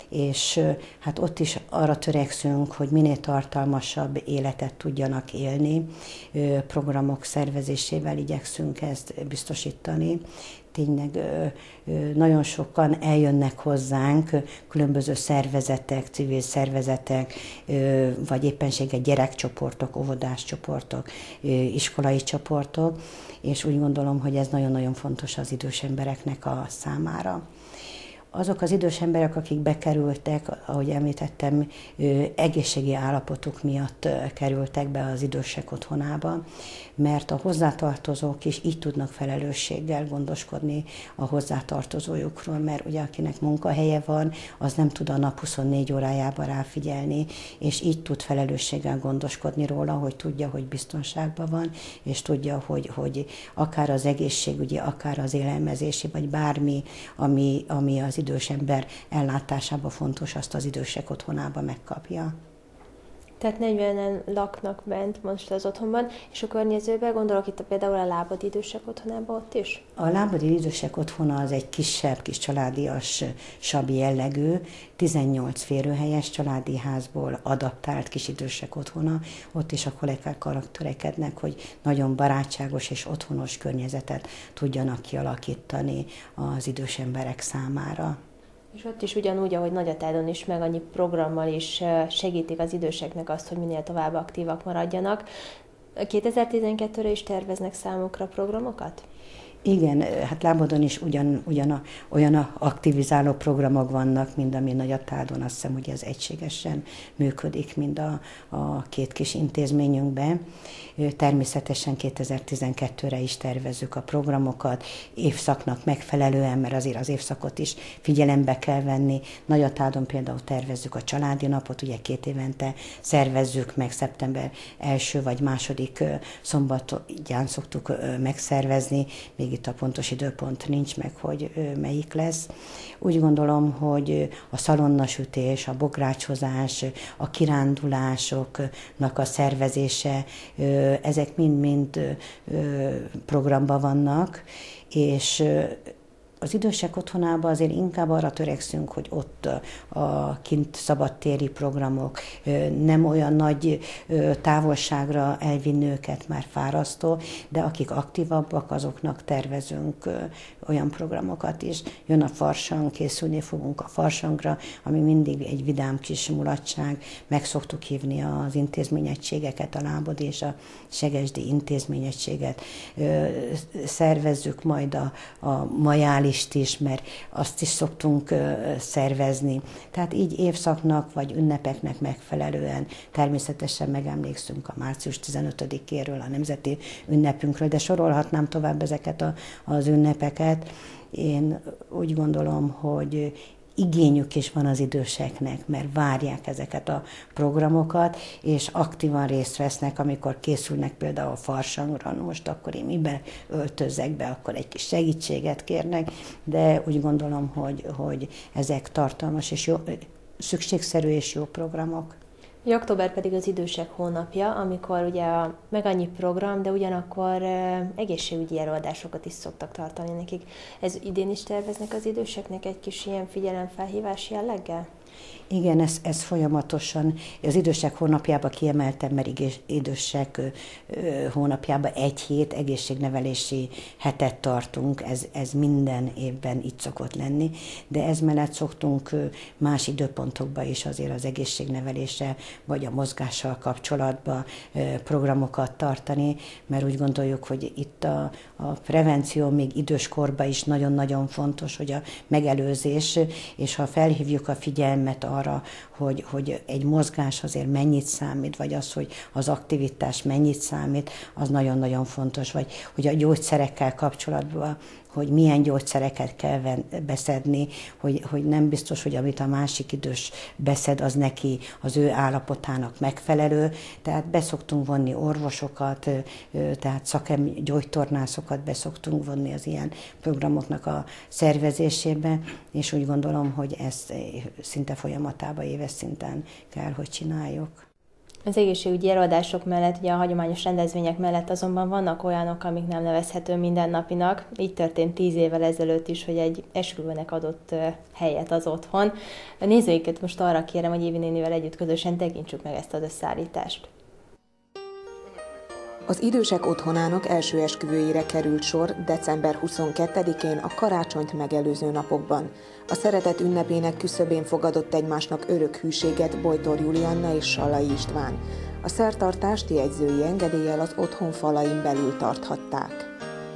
és hát ott is arra törekszünk, hogy minél tartalmasabb életet tudjanak élni. Programok szervezésével igyekszünk ezt biztosítani. Tényleg nagyon sokan eljönnek hozzánk, különböző szervezetek, civil szervezetek, vagy éppenséggel gyerekcsoportok, óvodás csoportok, iskolai csoportok, és úgy gondolom, hogy ez nagyon-nagyon fontos az idős embereknek a számára. Azok az idős emberek, akik bekerültek, ahogy említettem, egészségi állapotuk miatt kerültek be az idősek otthonába, mert a hozzátartozók is így tudnak felelősséggel gondoskodni a hozzátartozójukról, mert ugye akinek munkahelye van, az nem tud a nap 24 órájában ráfigyelni, és így tud felelősséggel gondoskodni róla, hogy tudja, hogy biztonságban van, és tudja, hogy akár az egészségügyi, akár az élelmezési, vagy bármi, ami az idős ember ellátásában fontos, azt az idősek otthonában megkapja. Tehát 40-en laknak bent most az otthonban, és a környezőben, gondolok itt például a Lábadi idősek otthonában ott is? A Lábadi idősek otthona az egy kisebb, kis családiasabb jellegű, 18 férőhelyes családi házból adaptált kis idősek otthona. Ott is a kollégák arra törekednek, hogy nagyon barátságos és otthonos környezetet tudjanak kialakítani az idős emberek számára. És ott is ugyanúgy, ahogy Nagyatádon is, meg annyi programmal is segítik az időseknek azt, hogy minél tovább aktívak maradjanak. 2012-re is terveznek számukra programokat? Igen, hát Lábadon is olyan aktivizáló programok vannak, mint ami Nagyatádon, azt hiszem, hogy ez egységesen működik, mind a 2 kis intézményünkben. Természetesen 2012-re is tervezzük a programokat, évszaknak megfelelően, mert azért az évszakot is figyelembe kell venni. Nagyatádon például tervezzük a családi napot, ugye 2 évente szervezzük meg, szeptember 1. vagy 2. szombatján szoktuk megszervezni, még itt a pontos időpont nincs meg, hogy melyik lesz. Úgy gondolom, hogy a szalonnasütés, a bográcsozás, a kirándulásoknak a szervezése, ezek mind-mind programban vannak, és az idősek otthonában azért inkább arra törekszünk, hogy ott a kint szabadtéri programok, nem olyan nagy távolságra elvinni őket, már fárasztó, de akik aktívabbak, azoknak tervezünk olyan programokat is. Jön a farsang, készülni fogunk a farsangra, ami mindig egy vidám kis mulatság. Meg szoktuk hívni az intézményegységeket, a Lábadi és a Segesdi intézményegységet. Szervezzük majd a majálist is, mert azt is szoktunk szervezni. Tehát így évszaknak vagy ünnepeknek megfelelően természetesen megemlékszünk a március 15-éről, a nemzeti ünnepünkről, de sorolhatnám tovább ezeket az ünnepeket. Én úgy gondolom, hogy igényük is van az időseknek, mert várják ezeket a programokat, és aktívan részt vesznek, amikor készülnek például a farsangra, most akkor én mibe öltözzek be, akkor egy kis segítséget kérnek, de úgy gondolom, hogy ezek tartalmas és jó, szükségszerű és jó programok. Október pedig az idősek hónapja, amikor ugye meg annyi program, de ugyanakkor egészségügyi előadásokat is szoktak tartani nekik. Ez idén is terveznek az időseknek egy kis ilyen figyelemfelhívás jelleggel? Igen, ez folyamatosan, az idősek hónapjában kiemeltem, mert idősek hónapjában 1 hét egészségnevelési hetet tartunk, ez minden évben így szokott lenni, de ez mellett szoktunk más időpontokban is azért az egészségneveléssel vagy a mozgással kapcsolatban programokat tartani, mert úgy gondoljuk, hogy itt a prevenció még időskorban is nagyon-nagyon fontos, hogy a megelőzés, és ha felhívjuk a figyelmet arra, hogy egy mozgás azért mennyit számít, vagy az, hogy az aktivitás mennyit számít, az nagyon-nagyon fontos, vagy hogy a gyógyszerekkel kapcsolatban, hogy milyen gyógyszereket kell beszedni, hogy nem biztos, hogy amit a másik idős beszed, az neki az ő állapotának megfelelő. Tehát beszoktunk vonni orvosokat, tehát gyógytornászokat beszoktunk vonni az ilyen programoknak a szervezésébe, és úgy gondolom, hogy ezt szinte folyamatában éves szinten kell, hogy csináljuk. Az egészségügyi előadások mellett, ugye a hagyományos rendezvények mellett azonban vannak olyanok, amik nem nevezhető mindennapinak. Így történt 10 évvel ezelőtt is, hogy egy esküvőnek adott helyet az otthon. A nézőiket most arra kérem, hogy Évi nénivel együtt közösen tekintsük meg ezt az összeállítást. Az idősek otthonának első esküvőjére került sor december 22-én a karácsonyt megelőző napokban. A szeretet ünnepének küszöbén fogadott egymásnak örök hűséget Bojtor Julianna és Sallai István. A szertartást jegyzői engedéllyel az otthon falain belül tarthatták.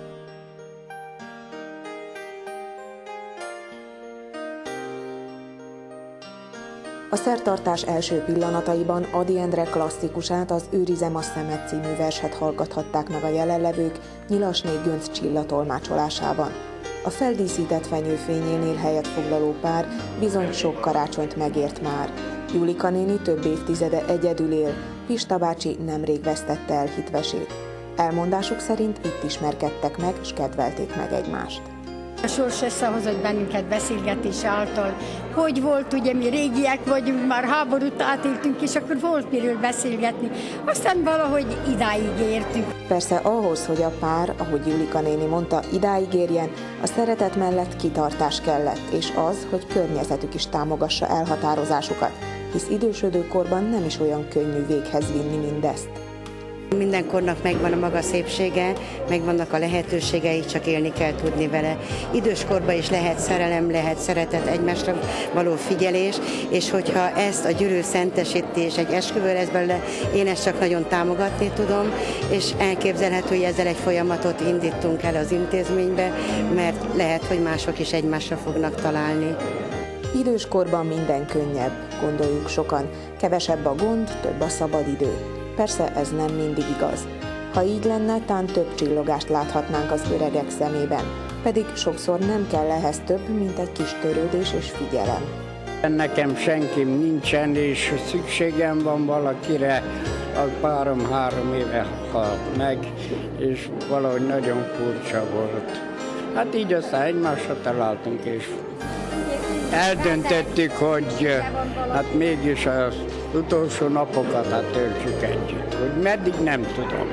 A szertartás első pillanataiban Ady Endre klasszikusát, az Őrizem a szemet című verset hallgathatták meg a jelenlevők Nyilasné Gönc Csilla tolmácsolásában. A feldíszített fenyőfényénél helyet foglaló pár bizony sok karácsonyt megért már. Julika néni több évtizede egyedül él, Pista bácsi nemrég vesztette el hitvesét. Elmondásuk szerint itt ismerkedtek meg, s kedvelték meg egymást. A sors összehozott bennünket beszélgetés által, hogy volt, ugye mi régiek vagyunk, már háborút átéltünk, és akkor volt miről beszélgetni. Aztán valahogy idáig értünk. Persze ahhoz, hogy a pár, ahogy Julika néni mondta, idáig érjen, a szeretet mellett kitartás kellett, és az, hogy környezetük is támogassa elhatározásukat, hisz idősödő korban nem is olyan könnyű véghez vinni mindezt. Minden kornak megvan a maga szépsége, megvannak a lehetőségei, csak élni kell tudni vele. Időskorban is lehet szerelem, lehet szeretet, egymásra való figyelés, és hogyha ezt a gyűrű szentesítés egy esküvő lesz belőle, én ezt csak nagyon támogatni tudom, és elképzelhető, hogy ezzel egy folyamatot indítunk el az intézménybe, mert lehet, hogy mások is egymásra fognak találni. Időskorban minden könnyebb, gondoljuk sokan. Kevesebb a gond, több a szabadidő. Persze ez nem mindig igaz. Ha így lenne, tán több csillogást láthatnánk az öregek szemében. Pedig sokszor nem kell ehhez több, mint egy kis törődés és figyelem. Nekem senkim nincsen, és szükségem van valakire. A párom 3 éve halt meg, és valahogy nagyon furcsa volt. Hát így aztán egymásra találtunk, és eldöntöttük, hogy hát mégis az utolsó napokat hát töltsük együtt, hogy meddig nem tudom.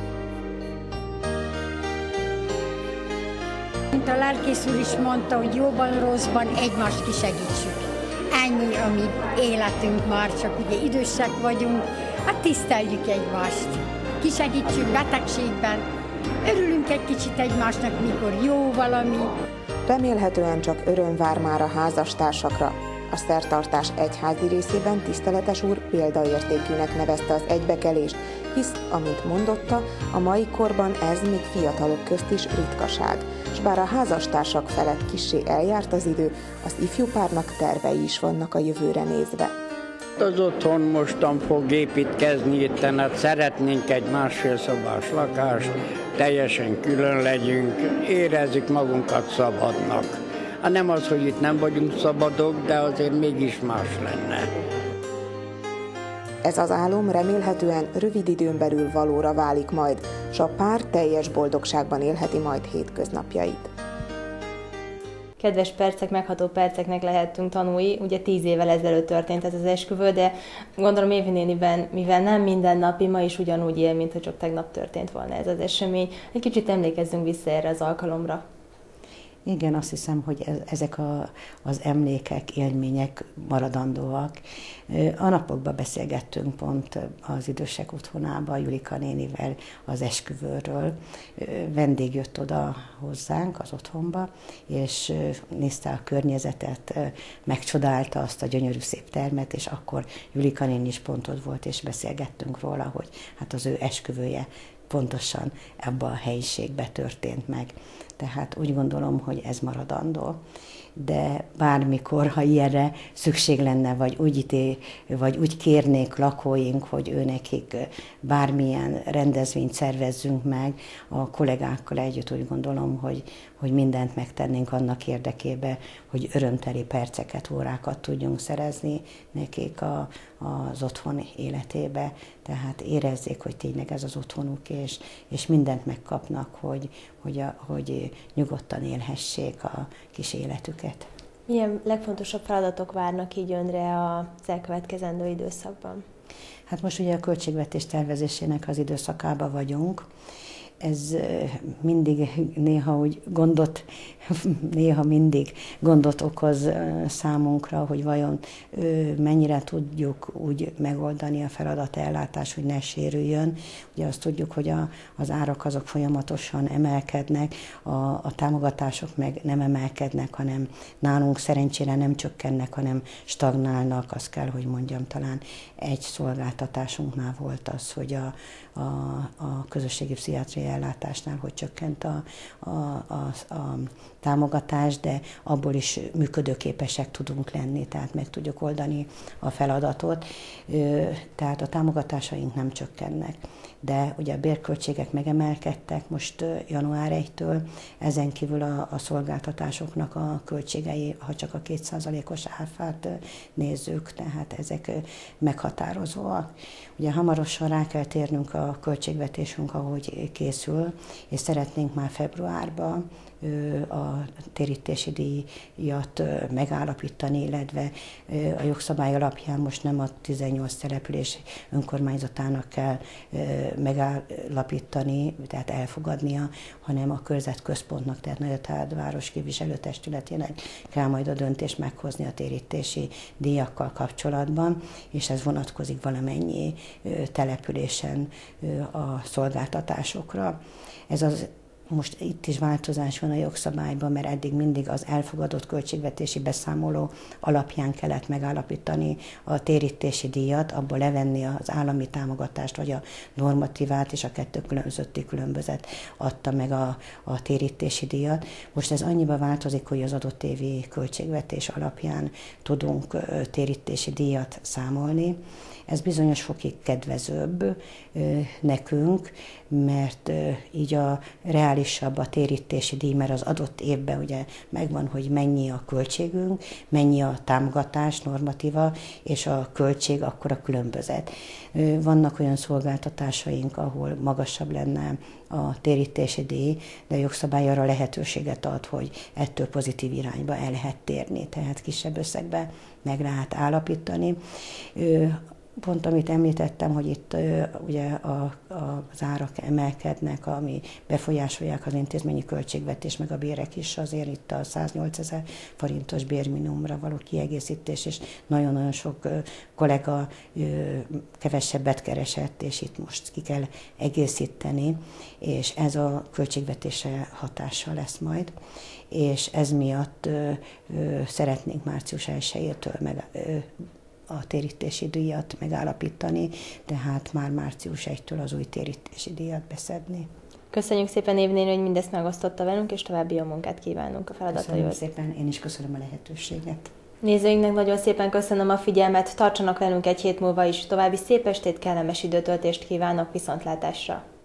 Mint a lelkész úr is mondta, hogy jóban, rosszban egymást kisegítsük. Ennyi a mi életünk már, csak ugye idősek vagyunk, hát tiszteljük egymást. Kisegítsük betegségben, örülünk egy kicsit egymásnak, mikor jó valami. Remélhetően csak öröm vár már a házastársakra. A szertartás egyházi részében tiszteletes úr példaértékűnek nevezte az egybekelést, hisz, amint mondotta, a mai korban ez még fiatalok közt is ritkaság, s bár a házastársak felett kissé eljárt az idő, az ifjú párnak tervei is vannak a jövőre nézve. Az otthon mostan fog építkezni itten, hát szeretnénk egy másfélszobás lakást, teljesen külön legyünk, érezzük magunkat szabadnak. Hát nem az, hogy itt nem vagyunk szabadok, de azért mégis más lenne. Ez az álom remélhetően rövid időn belül valóra válik majd, s a pár teljes boldogságban élheti majd hétköznapjait. Kedves percek, megható perceknek lehettünk tanúi. Ugye 10 évvel ezelőtt történt ez az esküvő, de gondolom Évi néniben, mivel nem mindennapi, ma is ugyanúgy él, mintha csak tegnap történt volna ez az esemény. Egy kicsit emlékezzünk vissza erre az alkalomra. Igen, azt hiszem, hogy ezek az emlékek, élmények maradandóak. A napokban beszélgettünk pont az idősek otthonában Julika nénivel az esküvőről. Vendég jött oda hozzánk az otthonba, és nézte a környezetet, megcsodálta azt a gyönyörű szép termet, és akkor Julika néni is pont ott volt, és beszélgettünk róla, hogy hát az ő esküvője pontosan ebben a helyiségben történt meg. Tehát úgy gondolom, hogy ez maradandó. De bármikor, ha ilyenre szükség lenne, vagy úgy kérnék lakóink, hogy őnekik bármilyen rendezvényt szervezzünk meg, a kollégákkal együtt úgy gondolom, hogy mindent megtennénk annak érdekébe, hogy örömteli perceket, órákat tudjunk szerezni nekik az otthon életébe. Tehát érezzék, hogy tényleg ez az otthonuk, és mindent megkapnak, hogy nyugodtan élhessék a kis életüket. Milyen legfontosabb feladatok várnak így önre az elkövetkezendő időszakban? Hát most ugye a költségvetés tervezésének az időszakában vagyunk. Ez mindig néha mindig gondot okoz számunkra, hogy vajon mennyire tudjuk úgy megoldani a feladatellátás, hogy ne sérüljön. Ugye azt tudjuk, hogy az árak azok folyamatosan emelkednek, a támogatások meg nem emelkednek, hanem nálunk szerencsére nem csökkennek, hanem stagnálnak. Azt kell, hogy mondjam, talán egy szolgáltatásunknál volt az, hogy a közösségi pszichiátriai ellátásnál, hogy csökkent a támogatás, de abból is működőképesek tudunk lenni, tehát meg tudjuk oldani a feladatot. Tehát a támogatásaink nem csökkennek. De ugye a bérköltségek megemelkedtek most január 1-től, ezen kívül a szolgáltatásoknak a költségei, ha csak a 2%-os áfát nézzük, tehát ezek meghatározóak. Ugye hamarosan rá kell térnünk a költségvetésünk, ahogy készül, és szeretnénk már februárban a térítési díjat megállapítani, illetve a jogszabály alapján most nem a 18 település önkormányzatának kell megállapítani, tehát elfogadnia, hanem a körzetközpontnak, tehát Nagyatád város képviselőtestületének kell majd a döntést meghozni a térítési díjakkal kapcsolatban, és ez vonatkozik valamennyi településen a szolgáltatásokra. Most itt is változás van a jogszabályban, mert eddig mindig az elfogadott költségvetési beszámoló alapján kellett megállapítani a térítési díjat, abból levenni az állami támogatást, vagy a normatívát, és a kettő közötti különbözet adta meg a térítési díjat. Most ez annyiba változik, hogy az adott évi költségvetés alapján tudunk térítési díjat számolni. Ez bizonyos fokig kedvezőbb nekünk, mert így a reálisabb a térítési díj, mert az adott évben ugye megvan, hogy mennyi a költségünk, mennyi a támogatás normatíva, és a költség akkor a különbözet. Vannak olyan szolgáltatásaink, ahol magasabb lenne a térítési díj, de a jogszabály arra lehetőséget ad, hogy ettől pozitív irányba el lehet térni, tehát kisebb összegbe meg lehet állapítani. Pont amit említettem, hogy itt ugye az árak emelkednek, ami befolyásolják az intézményi költségvetés, meg a bérek is, azért itt a 108 000 forintos bérminimumra való kiegészítés, és nagyon-nagyon sok kollega kevesebbet keresett, és itt most ki kell egészíteni, és ez a költségvetésre hatással lesz majd. És ez miatt szeretnénk március 1-től a térítési díjat megállapítani, tehát már március 1-től az új térítési díjat beszedni. Köszönjük szépen Évi néni, hogy mindezt megosztotta velünk, és további jó munkát kívánunk a feladataihoz. Köszönöm szépen, én is köszönöm a lehetőséget. Nézőinknek nagyon szépen köszönöm a figyelmet, tartsanak velünk egy hét múlva is, további szép estét, kellemes időtöltést kívánok, viszontlátásra!